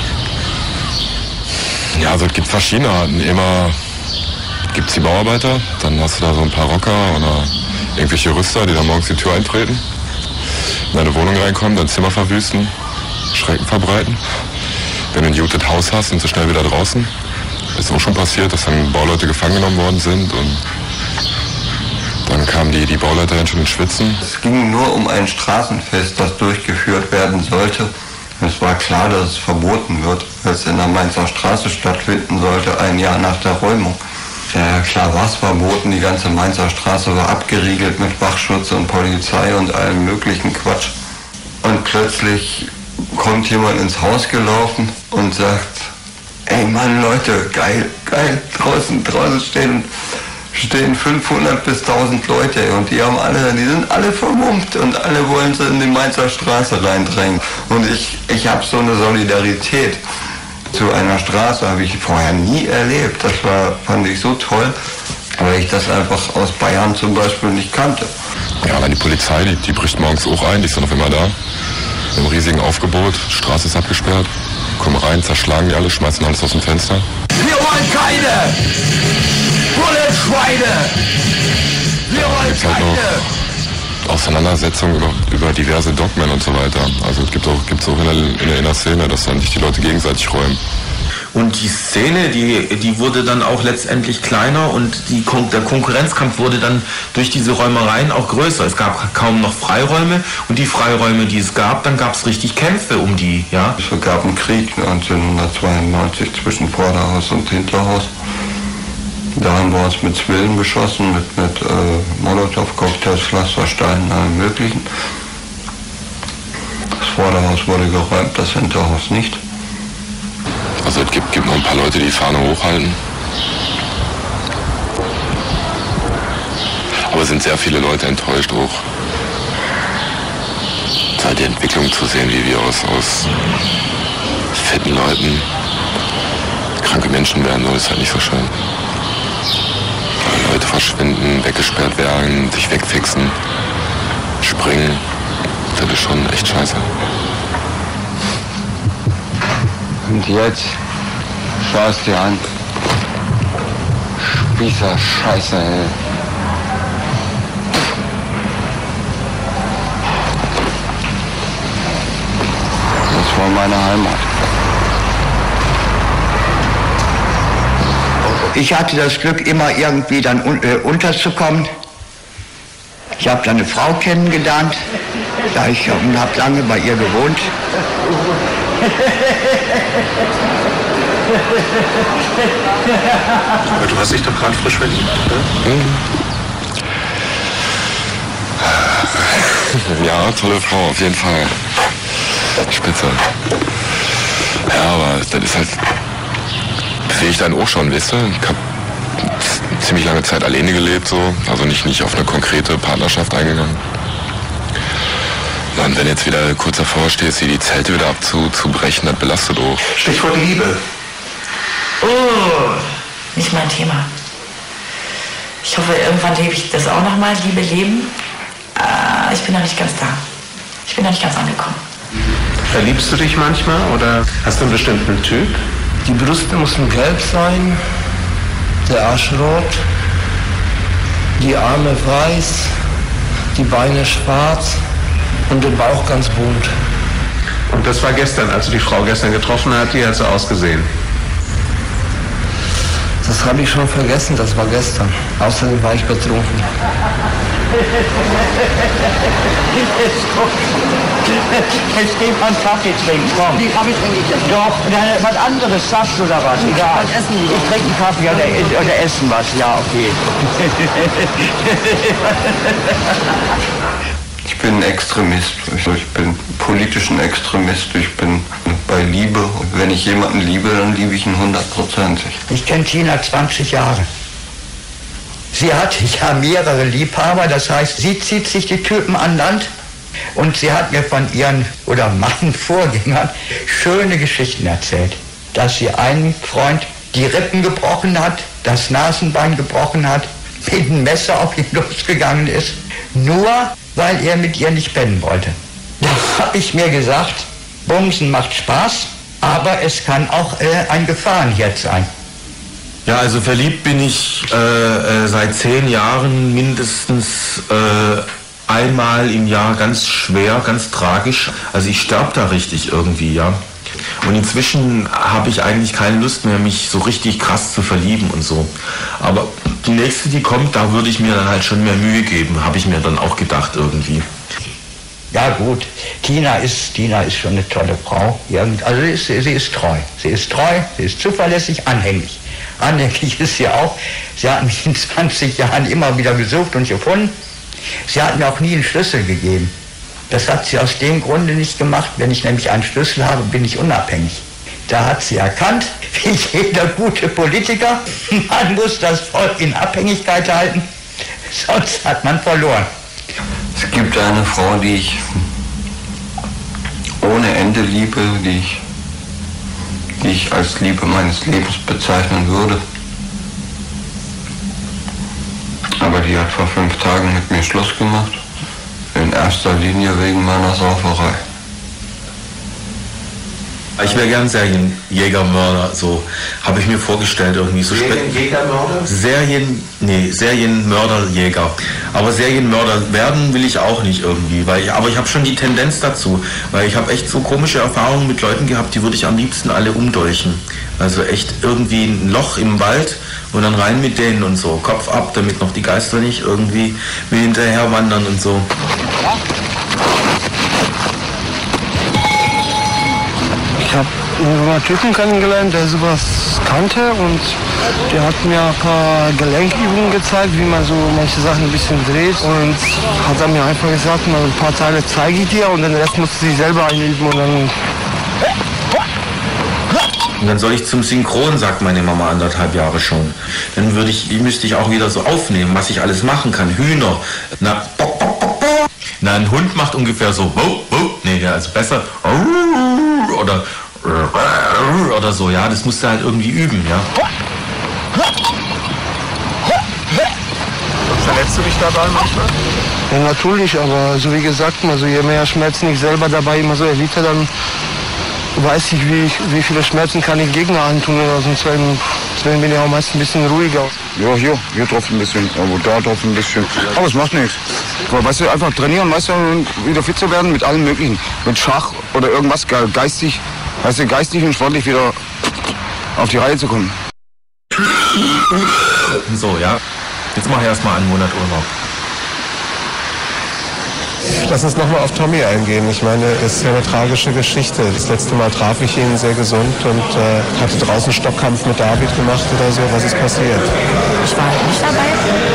Ja, also es gibt verschiedene Arten. Immer gibt es die Bauarbeiter, dann hast du da so ein paar Rocker oder irgendwelche Rüster, die dann morgens die Tür eintreten, in deine Wohnung reinkommen, dein Zimmer verwüsten, Schrecken verbreiten. Wenn du ein gutes Haus hast, sind sie schnell wieder draußen. Ist auch schon passiert, dass dann Bauleute gefangen genommen worden sind und Dann kamen die, die Bauleiter hin schon in Schwitzen. Es ging nur um ein Straßenfest, das durchgeführt werden sollte. Es war klar, dass es verboten wird, weil es in der Mainzer Straße stattfinden sollte, ein Jahr nach der Räumung. Ja, klar war es verboten, die ganze Mainzer Straße war abgeriegelt mit Wachschutz und Polizei und allem möglichen Quatsch. Und plötzlich kommt jemand ins Haus gelaufen und sagt, ey Mann, Leute, geil, geil, draußen, draußen stehen, stehen fünfhundert bis tausend Leute und die haben alle, die sind alle vermummt und alle wollen sie in die Mainzer Straße reindrängen. Und ich, ich habe so eine Solidarität zu einer Straße, habe ich vorher nie erlebt. Das war, fand ich so toll, weil ich das einfach aus Bayern zum Beispiel nicht kannte. Ja, dann die Polizei, die, die bricht morgens auch ein, die ist dann auf immer da. Mit einem riesigen Aufgebot, Straße ist abgesperrt, kommen rein, zerschlagen die alle, schmeißen alles aus dem Fenster. Wir wollen keine Bullenschweine! Wir wollen Gibt's halt noch Auseinandersetzungen über, über diverse Dogmen und so weiter. Also es gibt auch, gibt's auch in der, in der Innerszene, dass dann sich die Leute gegenseitig räumen. Und die Szene, die, die wurde dann auch letztendlich kleiner und die Kon der Konkurrenzkampf wurde dann durch diese Räumereien auch größer. Es gab kaum noch Freiräume und die Freiräume, die es gab, dann gab es richtig Kämpfe um die, ja. Es gab einen Krieg neunzehnhundertzweiundneunzig zwischen Vorderhaus und Hinterhaus. Da haben wir uns mit Zwillen beschossen, mit, mit äh, Molotow-Cocktails, Pflastersteinen, allem möglichen. Das Vorderhaus wurde geräumt, das Hinterhaus nicht. Also es gibt, gibt noch ein paar Leute, die die Fahne hochhalten. Aber es sind sehr viele Leute enttäuscht auch. Es ist halt die Entwicklung zu sehen, wie wir aus, aus fetten Leuten kranke Menschen werden, so ist halt nicht so schön. Weil Leute verschwinden, weggesperrt werden, sich wegfixen, springen. Das ist schon echt scheiße. Und jetzt schau es dir an. Spießer Scheiße, ey. Das war meine Heimat. Ich hatte das Glück, immer irgendwie dann un äh, unterzukommen. Ich habe dann eine Frau kennengelernt. Ja, ich habe lange bei ihr gewohnt. Aber du hast dich doch gerade frisch verliebt, oder? Ja, tolle Frau, auf jeden Fall. Spitze. Ja, aber das ist halt, das sehe ich dann auch schon, weißt du? Ich habe ziemlich lange Zeit alleine gelebt, so, also nicht, nicht auf eine konkrete Partnerschaft eingegangen. Und wenn jetzt wieder kurz davor stehst, hier die Zelte wieder abzubrechen, das belastet auch. Stichwort Liebe. Oh, nicht mein Thema. Ich hoffe, irgendwann lebe ich das auch nochmal, Liebe leben. Äh, ich bin noch nicht ganz da. Ich bin noch nicht ganz angekommen. Verliebst du dich manchmal oder hast du einen bestimmten Typ? Die Brüste müssen gelb sein, der Arsch rot, die Arme weiß, die Beine schwarz und der Bauch ganz bunt. Und das war gestern, als du die Frau gestern getroffen hast, wie hat sie ausgesehen? Das habe ich schon vergessen, das war gestern. Außerdem war ich betrunken. Jetzt geh mal einen Kaffee trinken, komm. Die Kaffee trinke ich jetzt. Doch, dann was anderes, Saft oder was, egal. Ich trinke einen Kaffee oder, oder essen was, ja, okay. Ich bin Extremist. Ich bin politischen Extremist. Ich bin bei Liebe. Und wenn ich jemanden liebe, dann liebe ich ihn hundertprozentig. Ich kenne Tina zwanzig Jahre. Sie hat ja mehrere Liebhaber, das heißt, sie zieht sich die Typen an Land und sie hat mir von ihren oder meinen Vorgängern schöne Geschichten erzählt, dass sie einen Freund die Rippen gebrochen hat, das Nasenbein gebrochen hat, mit einem Messer auf ihn losgegangen ist, nur weil er mit ihr nicht pennen wollte. Da habe ich mir gesagt, Bumsen macht Spaß, aber es kann auch äh, ein Gefahrenherd sein. Ja, also verliebt bin ich äh, äh, seit zehn Jahren mindestens äh, einmal im Jahr, ganz schwer, ganz tragisch. Also ich sterbe da richtig irgendwie, ja. Und inzwischen habe ich eigentlich keine Lust mehr, mich so richtig krass zu verlieben und so. Aber die nächste, die kommt, da würde ich mir dann halt schon mehr Mühe geben, habe ich mir dann auch gedacht irgendwie. Ja gut, Tina ist, Tina ist schon eine tolle Frau. Also sie ist, sie ist treu. Sie ist treu, sie ist zuverlässig, anhänglich. Anhänglich ist sie auch. Sie hat mich in zwanzig Jahren immer wieder gesucht und gefunden. Sie hat mir auch nie einen Schlüssel gegeben. Das hat sie aus dem Grunde nicht gemacht. Wenn ich nämlich einen Schlüssel habe, bin ich unabhängig. Da hat sie erkannt, wie jeder gute Politiker, man muss das Volk in Abhängigkeit halten, sonst hat man verloren. Es gibt eine Frau, die ich ohne Ende liebe, die ich, die ich als Liebe meines Lebens bezeichnen würde. Aber die hat vor fünf Tagen mit mir Schluss gemacht. In erster Linie wegen meiner Sauferei. Ich wäre gern Serienjägermörder, so habe ich mir vorgestellt irgendwie. So Serienjägermörder? Serien, nee, Serienmörderjäger. Aber Serienmörder werden will ich auch nicht irgendwie, weil ich, aber ich habe schon die Tendenz dazu, weil ich habe echt so komische Erfahrungen mit Leuten gehabt, die würde ich am liebsten alle umdolchen. Also echt irgendwie ein Loch im Wald und dann rein mit denen und so, Kopf ab, damit noch die Geister nicht irgendwie mir hinterher wandern und so. Ich habe einen Typen kennengelernt, der sowas kannte und der hat mir ein paar Gelenkübungen gezeigt, wie man so manche Sachen ein bisschen dreht und hat dann mir einfach gesagt, mal ein paar Teile zeige ich dir und den Rest musst du sich selber einüben und dann... Und dann soll ich zum Synchron, sagt meine Mama anderthalb Jahre schon. Dann würde ich, die müsste ich auch wieder so aufnehmen, was ich alles machen kann. Hühner, na, bok, bok, bok, bok. Na, ein Hund macht ungefähr so, wo, wo, nee, ja, also besser, oder, oder so, ja, das musst du halt irgendwie üben, ja. Verletzt du dich dabei manchmal? Ja, natürlich, aber so wie gesagt, also je mehr Schmerzen ich selber dabei immer so erlebe, dann weiß ich, wie, ich, wie viele Schmerzen kann ich Gegner antun. Also deswegen, deswegen bin ich auch meist ein bisschen ruhiger. Ja, hier, hier drauf ein bisschen, aber da drauf ein bisschen. Aber es macht nichts. Aber weißt du, einfach trainieren, weißt du, wieder fit zu werden mit allem Möglichen. Mit Schach oder irgendwas geistig, weißt du, geistig und sportlich wieder auf die Reihe zu kommen. So, ja. Jetzt mach ich erstmal einen Monat Urlaub. Lass uns nochmal auf Tommy eingehen. Ich meine, es ist ja eine tragische Geschichte. Das letzte Mal traf ich ihn sehr gesund und äh, hatte draußen Stockkampf mit David gemacht oder so. Was ist passiert? Ich war halt nicht dabei.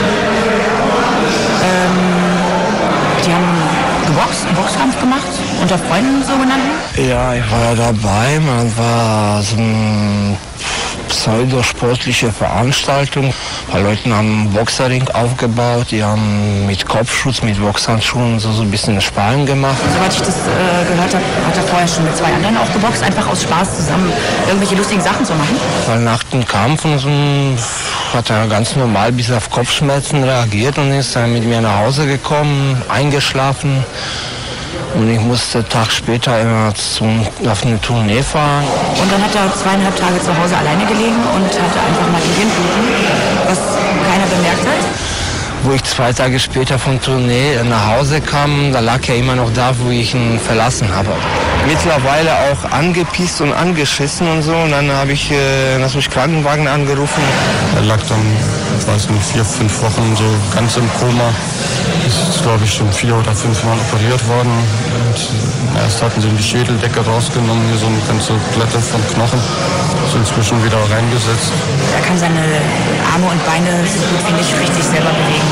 Ähm, die haben geboxt, einen Boxkampf gemacht, unter Freunden sogenannten. Ja, ich war ja dabei. Man war so ein pseudosportliche Veranstaltung. Ein paar Leute haben einen Boxerring aufgebaut, die haben mit Kopfschutz, mit Boxhandschuhen so, so ein bisschen Sparring gemacht. Soweit ich das äh, gehört habe, hat er vorher schon mit zwei anderen auch geboxt, einfach aus Spaß zusammen irgendwelche lustigen Sachen zu machen. Weil nach dem Kampf und so hat er ganz normal bis auf Kopfschmerzen reagiert und ist dann mit mir nach Hause gekommen, eingeschlafen. Und ich musste einen Tag später immer zum, auf eine Tournee fahren. Und dann hat er zweieinhalb Tage zu Hause alleine gelegen und hatte einfach mal Gehirnbluten, was keiner bemerkt hat. Wo ich zwei Tage später von Tournee nach Hause kam, da lag er immer noch da, wo ich ihn verlassen habe. Mittlerweile auch angepisst und angeschissen und so. Und dann habe ich äh, natürlich Krankenwagen angerufen. Er lag dann, ich weiß nicht, vier, fünf Wochen so ganz im Koma. Ist, glaube ich, schon vier oder fünf Mal operiert worden. Und erst hatten sie die Schädeldecke rausgenommen, hier so eine ganze Platte von Knochen. Ist inzwischen wieder reingesetzt. Er kann seine Arme und Beine so gut wie nicht richtig selber bewegen.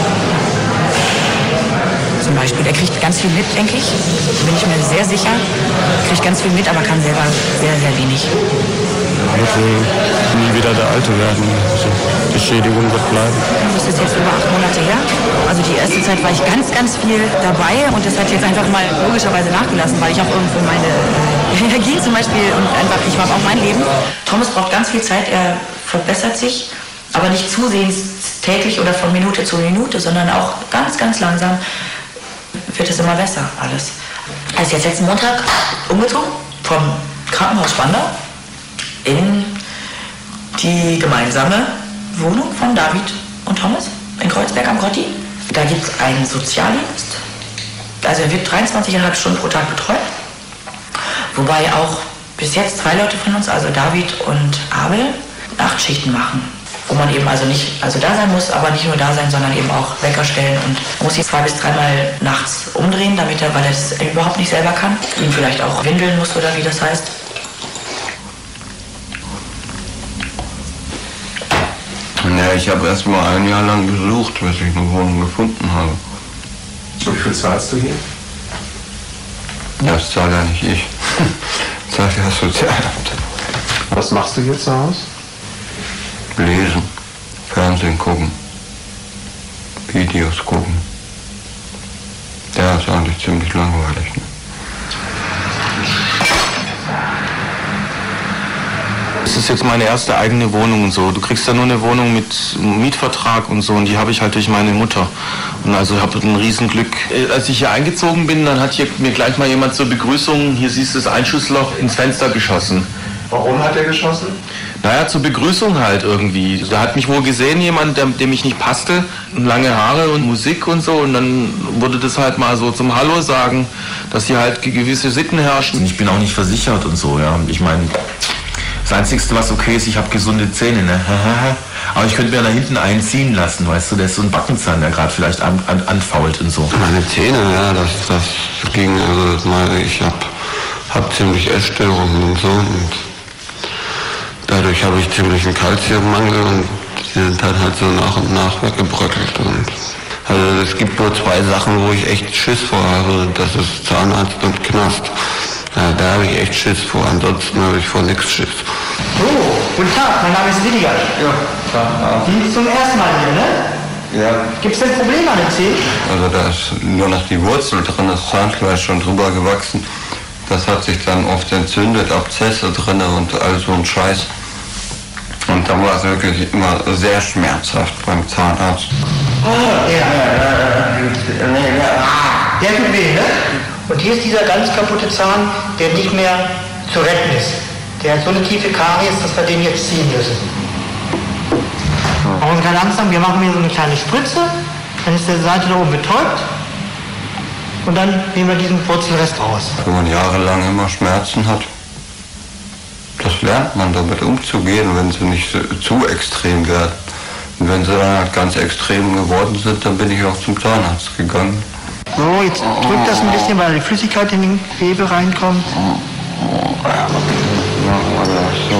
Zum Beispiel, er kriegt ganz viel mit, denke ich. Bin ich mir sehr sicher. Er kriegt ganz viel mit, aber kann selber sehr, sehr wenig. Er wird wohl nie wieder der Alte werden. Also die Schädigung wird bleiben. Das ist jetzt über acht Monate her. Also die erste Zeit war ich ganz, ganz viel dabei und das hat jetzt einfach mal logischerweise nachgelassen, weil ich auch irgendwo meine äh, Energie zum Beispiel und einfach, ich mag auch mein Leben. Thomas braucht ganz viel Zeit, er verbessert sich, aber nicht zusehends täglich oder von Minute zu Minute, sondern auch ganz, ganz langsam wird es immer besser alles. Er ist jetzt letzten Montag umgezogen vom Krankenhaus Spandau in die gemeinsame Wohnung von David und Thomas in Kreuzberg am Grotti. Da gibt es einen Sozialdienst. Also er wird dreiundzwanzig Komma fünf Stunden pro Tag betreut. Wobei auch bis jetzt zwei Leute von uns, also David und Abel, Nachtschichten machen. Wo man eben also nicht also da sein muss, aber nicht nur da sein, sondern eben auch Wecker stellen und muss sich zwei bis dreimal nachts umdrehen, damit er, weil er das überhaupt nicht selber kann, ihn vielleicht auch windeln muss oder wie das heißt. Ja, ich habe erst mal ein Jahr lang gesucht, bis ich eine Wohnung gefunden habe. Wie viel zahlst du hier? Das zahle ja nicht ich. Das zahlt ja das Sozialamt. Was machst du hier zu Hause? Lesen, Fernsehen gucken, Videos gucken. Ja, ist eigentlich ziemlich langweilig. Ne? Es ist jetzt meine erste eigene Wohnung und so. Du kriegst ja nur eine Wohnung mit Mietvertrag und so und die habe ich halt durch meine Mutter. Und also habe ein Riesenglück. Als ich hier eingezogen bin, dann hat hier mir gleich mal jemand zur Begrüßung, hier siehst du das Einschussloch, ins Fenster geschossen. Warum hat er geschossen? Naja, zur Begrüßung halt irgendwie. Da hat mich wohl gesehen, jemand, der, dem ich nicht passte, lange Haare und Musik und so. Und dann wurde das halt mal so zum Hallo sagen, dass hier halt gewisse Sitten herrschen. Ich bin auch nicht versichert und so, ja. Ich meine, das Einzige, was okay ist, ich habe gesunde Zähne, ne? Aber ich könnte mir da hinten einen ziehen lassen, weißt du, der ist so ein Backenzahn, der gerade vielleicht an, an, anfault und so. Meine Zähne, ja, das, das ging, also mal, ich habe hab ziemlich Essstörungen und so. Und dadurch habe ich ziemlich einen Kalziummangel und die sind dann halt so nach und nach weggebröckelt. Und also es gibt nur zwei Sachen, wo ich echt Schiss vor habe, das ist Zahnarzt und Knast. Ja, da habe ich echt Schiss vor, ansonsten habe ich vor nichts Schiss. So, guten Tag, mein Name ist Lydia. Ja, ja. Sie zum ersten Mal hier, ne? Ja. Gibt es denn Probleme an den Zähnen? Also da ist nur noch die Wurzel drin, das Zahnfleisch schon drüber gewachsen. Das hat sich dann oft entzündet, Abzesse drin und all so ein Scheiß. Und dann war es wirklich immer sehr schmerzhaft beim Zahnarzt. Ah, ja, ja, ja, ja. Der tut weh, ne? Und hier ist dieser ganz kaputte Zahn, der nicht mehr zu retten ist. Der hat so eine tiefe Karies, dass wir den jetzt ziehen müssen. Machen wir langsam, wir machen hier so eine kleine Spritze, dann ist der Seite da oben betäubt und dann nehmen wir diesen Wurzelrest raus. Wenn man jahrelang immer Schmerzen hat, das lernt man, damit umzugehen, wenn sie nicht zu extrem werden. Und wenn sie dann halt ganz extrem geworden sind, dann bin ich auch zum Zahnarzt gegangen. So, jetzt drückt das ein bisschen, weil die Flüssigkeit in den Gewebe reinkommt. Ja, so.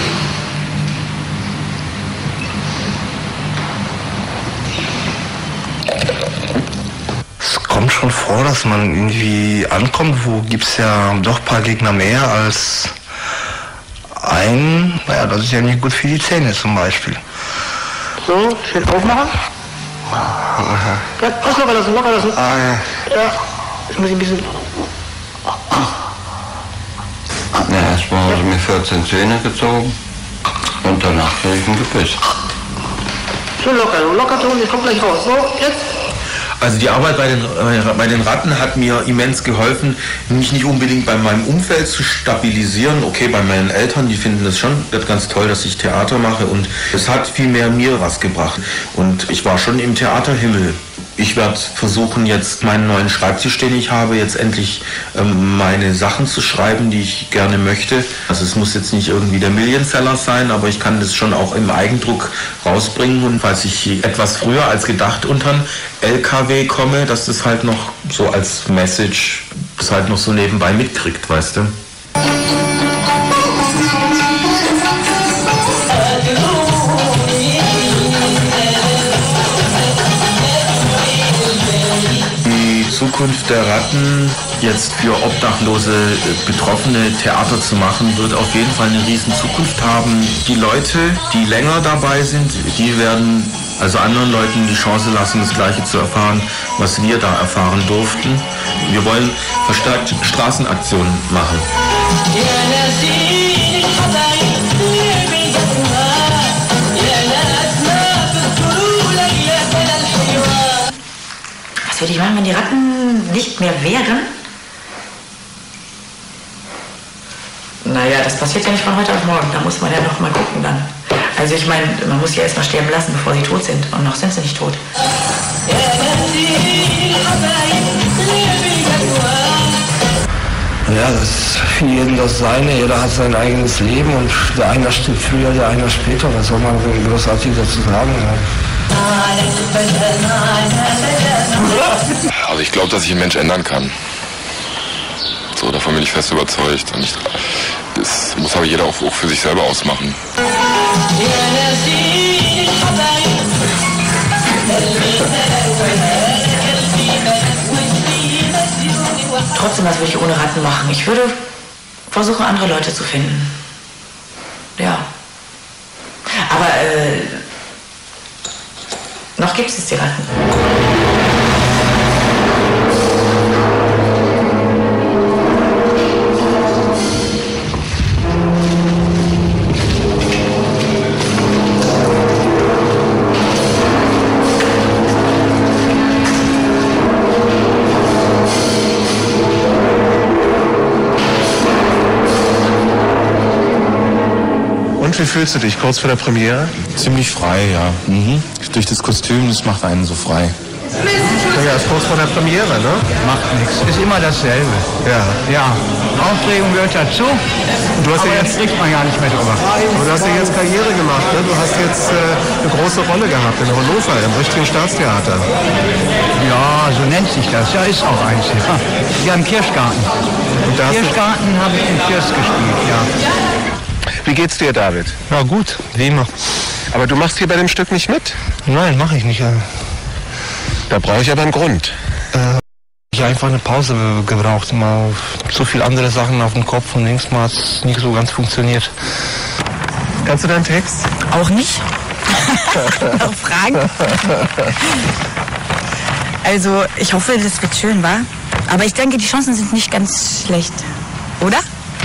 Es kommt schon vor, dass man irgendwie ankommt, wo gibt es ja doch ein paar Gegner mehr als einen. Naja, das ist ja nicht gut für die Zähne zum Beispiel. So, schön aufmachen. Ja, pass locker lassen, locker lassen. Ah, ja. Ja, jetzt muss ich ein bisschen... Ja, erstmal haben sie mir vierzehn Zähne gezogen und danach kriege ich ein Gebiss. Schön locker, locker tun, jetzt kommt gleich raus. So, jetzt. Also die Arbeit bei den, bei den Ratten hat mir immens geholfen, mich nicht unbedingt bei meinem Umfeld zu stabilisieren. Okay, bei meinen Eltern, die finden es schon ganz toll, dass ich Theater mache und es hat vielmehr mir was gebracht. Und ich war schon im Theaterhimmel. Ich werde versuchen, jetzt meinen neuen Schreibtisch, den ich habe, jetzt endlich ähm, meine Sachen zu schreiben, die ich gerne möchte. Also es muss jetzt nicht irgendwie der Millionseller sein, aber ich kann das schon auch im Eigendruck rausbringen. Und falls ich etwas früher als gedacht unter einen L K W komme, dass das halt noch so als Message, das halt noch so nebenbei mitkriegt, weißt du? Zukunft der Ratten, jetzt für obdachlose Betroffene Theater zu machen, wird auf jeden Fall eine riesen Zukunft haben. Die Leute, die länger dabei sind, die werden also anderen Leuten die Chance lassen, das Gleiche zu erfahren, was wir da erfahren durften. Wir wollen verstärkt Straßenaktionen machen. Was würde ich machen, wenn die Ratten nicht mehr wären? Naja, das passiert ja nicht von heute auf morgen. Da muss man ja noch mal gucken dann. Also ich meine, man muss ja erst mal sterben lassen, bevor sie tot sind. Und noch sind sie nicht tot. Ja, das ist für jeden das Seine, jeder hat sein eigenes Leben und der eine stirbt früher, der eine später. Was soll man so großartig dazu sagen? Also ich glaube, dass sich ein Mensch ändern kann. So, davon bin ich fest überzeugt. Und ich, das muss aber jeder auch, auch für sich selber ausmachen. Trotzdem, was würde ich ohne Ratten machen? Ich würde versuchen, andere Leute zu finden. Ja. Aber äh, noch gibt es die Ratten. Wie fühlst du dich kurz vor der Premiere? Ziemlich frei, ja. Mhm. Durch das Kostüm, das macht einen so frei. Ja, ist kurz vor der Premiere, ne? Macht nichts. Ist immer dasselbe. Ja. Ja. Aufregung gehört dazu. Und du hast ja jetzt spricht man ja nicht mehr drüber. Du hast ja jetzt Karriere gemacht, ne? Du hast jetzt äh, eine große Rolle gehabt in Hannover, im richtigen Staatstheater. Ja, so nennt sich das. Ja, ist auch eins. Ja, ja im Kirschgarten. Und da Kirschgarten habe ich im Kirsch gespielt, ja. Wie geht's dir, David? Na gut, wie immer. Aber du machst hier bei dem Stück nicht mit? Nein, mache ich nicht. Ja. Da brauche ich aber einen Grund. Äh, ich habe einfach eine Pause gebraucht. Mal so viele andere Sachen auf dem Kopf und links mal hat es nicht so ganz funktioniert. Kannst du deinen Text? Auch nicht. Noch Fragen? Also, ich hoffe, das wird schön, wa? Aber ich denke, die Chancen sind nicht ganz schlecht. Oder?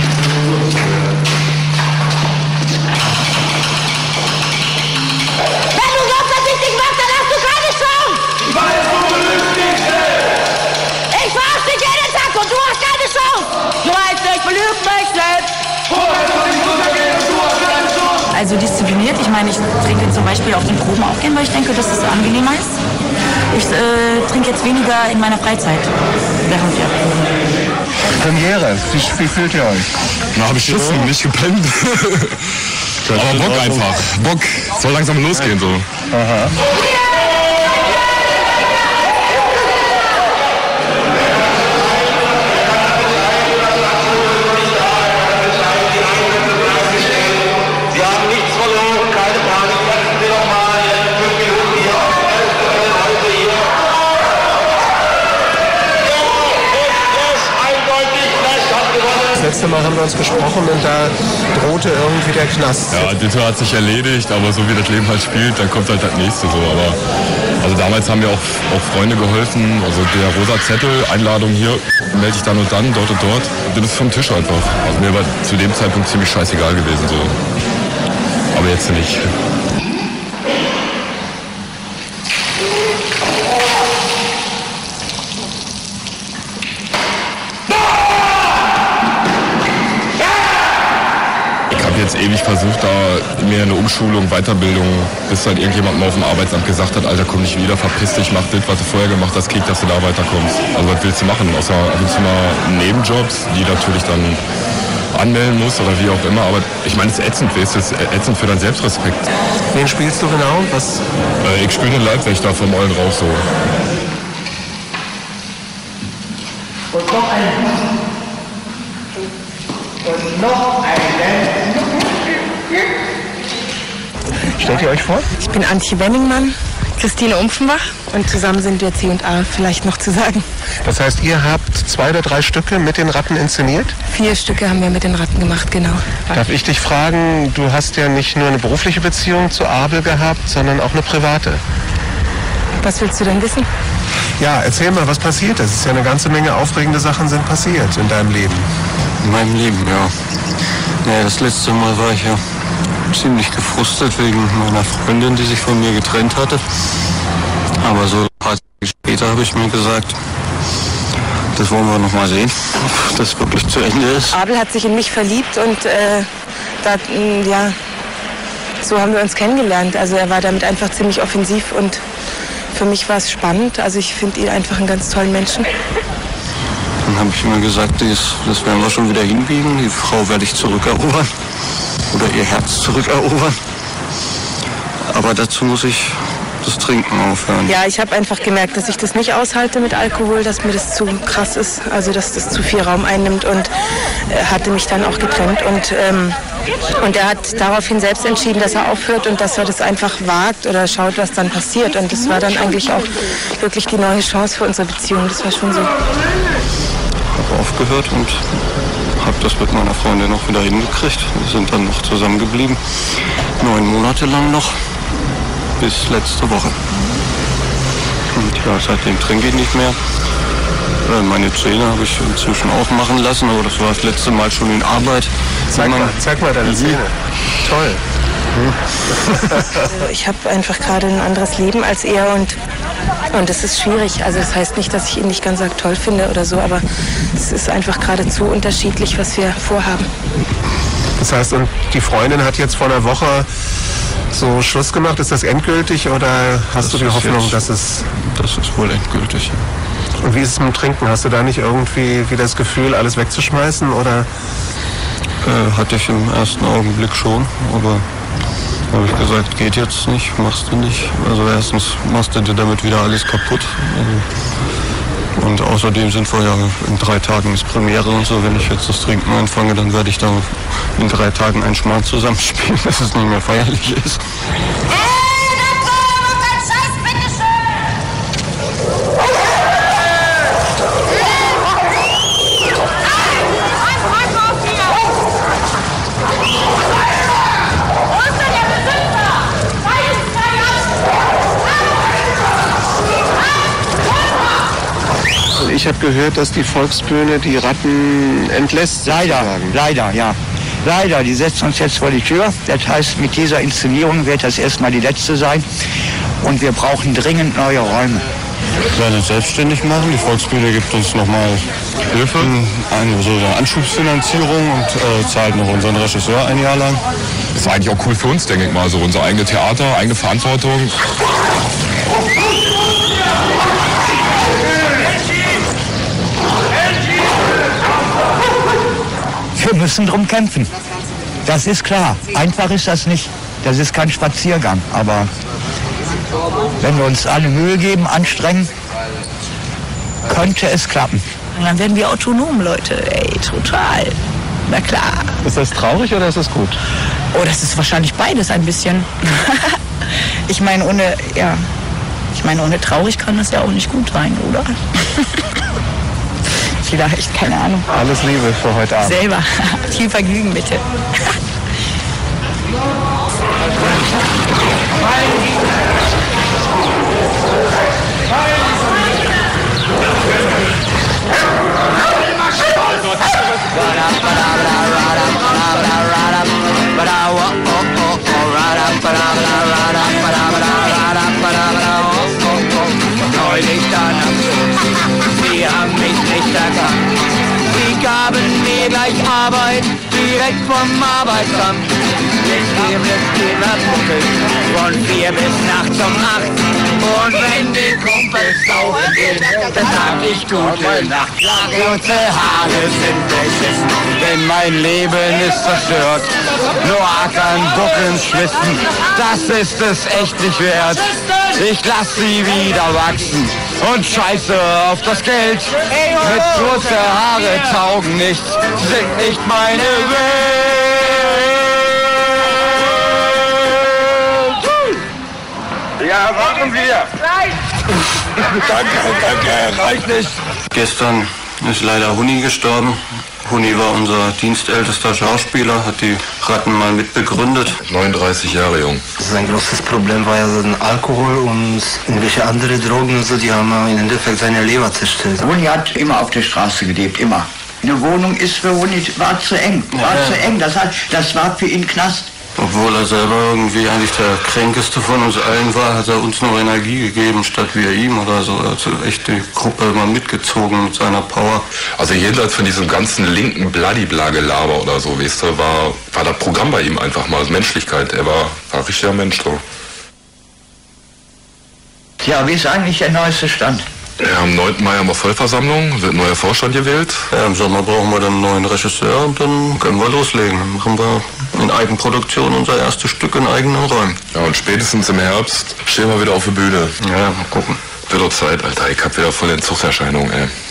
Also diszipliniert, ich meine, ich trinke zum Beispiel auf den Proben aufgehen, weil ich denke, dass es angenehmer ist. Ich äh, trinke jetzt weniger in meiner Freizeit, während wir proben. Premiere, wie, wie fühlt ihr euch? Na, hab ich Schiss, nicht gepennt. Aber Bock einfach, Bock, soll langsam losgehen so. Aha. Das letzte Mal haben wir uns gesprochen und da drohte irgendwie der Knast. Ja, die Tür hat sich erledigt, aber so wie das Leben halt spielt, dann kommt halt das nächste so. Aber also damals haben mir auch, auch Freunde geholfen, also der rosa Zettel, Einladung hier, melde ich dann und dann, dort und dort. Das ist vom Tisch einfach. Also mir war zu dem Zeitpunkt ziemlich scheißegal gewesen so. Aber jetzt nicht. Jetzt ewig versucht, da mir eine Umschulung, Weiterbildung, bis dann irgendjemand mal auf dem Arbeitsamt gesagt hat, Alter, komm nicht wieder, verpiss dich, mach das, was du vorher gemacht hast, kick, dass du da weiterkommst. Also was willst du machen? Außer ab und zu mal Nebenjobs, die natürlich dann anmelden muss oder wie auch immer. Aber ich meine, es ist ätzend, weißt du, es ist ätzend für deinen Selbstrespekt. Wen spielst du genau? Was? Äh, ich spiele den Leibwächter vom Eulen Rauch so. Und noch einen. Und noch einen. Stellt ihr euch vor? Ich bin Antje Wenningmann, Christine Umpfenbach und zusammen sind wir C und A, vielleicht noch zu sagen. Das heißt, ihr habt zwei oder drei Stücke mit den Ratten inszeniert? Vier Stücke haben wir mit den Ratten gemacht, genau. Darf ich dich fragen, du hast ja nicht nur eine berufliche Beziehung zu Abel gehabt, sondern auch eine private. Was willst du denn wissen? Ja, erzähl mal, was passiert ist. Es ist ja eine ganze Menge aufregende Sachen sind passiert in deinem Leben. In meinem Leben, ja. Naja, das letzte Mal war ich ja ziemlich gefrustet wegen meiner Freundin, die sich von mir getrennt hatte. Aber so ein paar Tage später habe ich mir gesagt, das wollen wir noch mal sehen, ob das wirklich zu Ende ist. Abel hat sich in mich verliebt und äh, da, ja, so haben wir uns kennengelernt. Also er war damit einfach ziemlich offensiv und für mich war es spannend. Also ich finde ihn einfach einen ganz tollen Menschen. dann habe ich immer gesagt, das, das werden wir schon wieder hinbiegen. Die Frau werde ich zurückerobern oder ihr Herz zurückerobern. Aber dazu muss ich das Trinken aufhören. Ja, ich habe einfach gemerkt, dass ich das nicht aushalte mit Alkohol, dass mir das zu krass ist, also dass das zu viel Raum einnimmt und äh, hatte mich dann auch getrennt. Und, ähm, und er hat daraufhin selbst entschieden, dass er aufhört und dass er das einfach wagt oder schaut, was dann passiert. Und das war dann eigentlich auch wirklich die neue Chance für unsere Beziehung. Das war schon so. Ich habe aufgehört und habe das mit meiner Freundin noch wieder hingekriegt. Wir sind dann noch zusammengeblieben, neun Monate lang noch. Bis letzte Woche. Und ja, seitdem trinke ich nicht mehr. Äh, meine Zähne habe ich inzwischen auch machen lassen, aber das war das letzte Mal schon in Arbeit. Zeig mal, zeig mal deine Zähne. Toll. Also ich habe einfach gerade ein anderes Leben als er und und das ist schwierig. Also das heißt nicht, dass ich ihn nicht ganz arg toll finde oder so, aber es ist einfach gerade zu unterschiedlich, was wir vorhaben. Das heißt, und die Freundin hat jetzt vor einer Woche so Schluss gemacht. Ist das endgültig oder hast das du die Hoffnung, jetzt, dass es... Das ist wohl endgültig. Und wie ist es mit dem Trinken? Hast du da nicht irgendwie wie das Gefühl, alles wegzuschmeißen oder... Äh, hatte ich im ersten Augenblick schon, aber habe ich gesagt, geht jetzt nicht, machst du nicht. Also erstens machst du dir damit wieder alles kaputt. Also, und außerdem sind wir ja in drei Tagen ist Premiere und so. Wenn ich jetzt das Trinken anfange, dann werde ich da in drei Tagen einen Schmarrn zusammenspielen, dass es nicht mehr feierlich ist. Ich habe gehört, dass die Volksbühne die Ratten entlässt. Leider, sozusagen. leider, ja. Leider, die setzen uns jetzt vor die Tür. Das heißt, mit dieser Inszenierung wird das erstmal die letzte sein. Und wir brauchen dringend neue Räume. Wir werden uns selbstständig machen. Die Volksbühne gibt uns nochmal Hilfe, eine, so eine Anschubsfinanzierung und äh, zahlt noch unseren Regisseur ein Jahr lang. Das ist eigentlich auch cool für uns, denke ich mal. So unser eigenes Theater, eigene Verantwortung. Wir müssen drum kämpfen. Das ist klar. Einfach ist das nicht. Das ist kein Spaziergang. Aber wenn wir uns alle Mühe geben, anstrengen, könnte es klappen. Und dann werden wir autonom, Leute. Ey, total. Na klar. Ist das traurig oder ist das gut? Oh, das ist wahrscheinlich beides ein bisschen. Ich meine, ohne, ja, ich meine, ohne traurig kann das ja auch nicht gut sein, oder? Vielleicht, keine Ahnung. Alles Liebe für heute Abend. Selber. Viel Vergnügen, bitte. Neulich dann am Schluss, sie haben mich nicht erkannt. Sie gaben mir gleich Arbeit, direkt vom Arbeitsamt. Jetzt geben es immer Puppel, von vier bis nachts um acht. Und wenn die Kumpels saufen gehen, dann sag ich gute Nacht. Kurze Haare sind beschissen, denn mein Leben ist zerstört. Nur ackern, buckeln, schwitzen, das ist es echt nicht wert. Ich lass sie wieder wachsen und scheiße auf das Geld. Mit kurze Haare taugen nichts, sind nicht meine Welt. Ja, machen wir. Danke, danke, reicht nicht. Gestern ist leider Huni gestorben. Huni war unser dienstältester Schauspieler, hat die Ratten mal mitbegründet. neununddreißig Jahre jung. Sein großes Problem war ja so ein Alkohol und irgendwelche andere Drogen und so, die haben im Endeffekt seine Leber zerstört. Huni hat immer auf der Straße gelebt, immer. Eine Wohnung ist für Huni, war zu eng, war Ja. zu eng, das, hat, das war für ihn Knast. Obwohl er selber irgendwie eigentlich der kränkeste von uns allen war, hat er uns noch Energie gegeben, statt wir ihm oder so. Er hat echt die Gruppe mal mitgezogen mit seiner Power. Also jenseits von diesem ganzen linken Bladibla-Gelaber oder so, weißt du, war, war das Programm bei ihm einfach mal, also Menschlichkeit. Er war, war ein richtiger Mensch so. Ja, wie ist eigentlich der neueste Stand? Ja, am neunten Mai haben wir Vollversammlung, wird neuer Vorstand gewählt. Ja, im Sommer brauchen wir dann einen neuen Regisseur und dann können wir loslegen. Dann machen wir in Eigenproduktion unser erstes Stück in eigenen Räumen. Ja, und spätestens im Herbst stehen wir wieder auf der Bühne. Ja, mal gucken. Wird doch Zeit, Alter. Ich hab wieder voll Entzugserscheinungen, ey.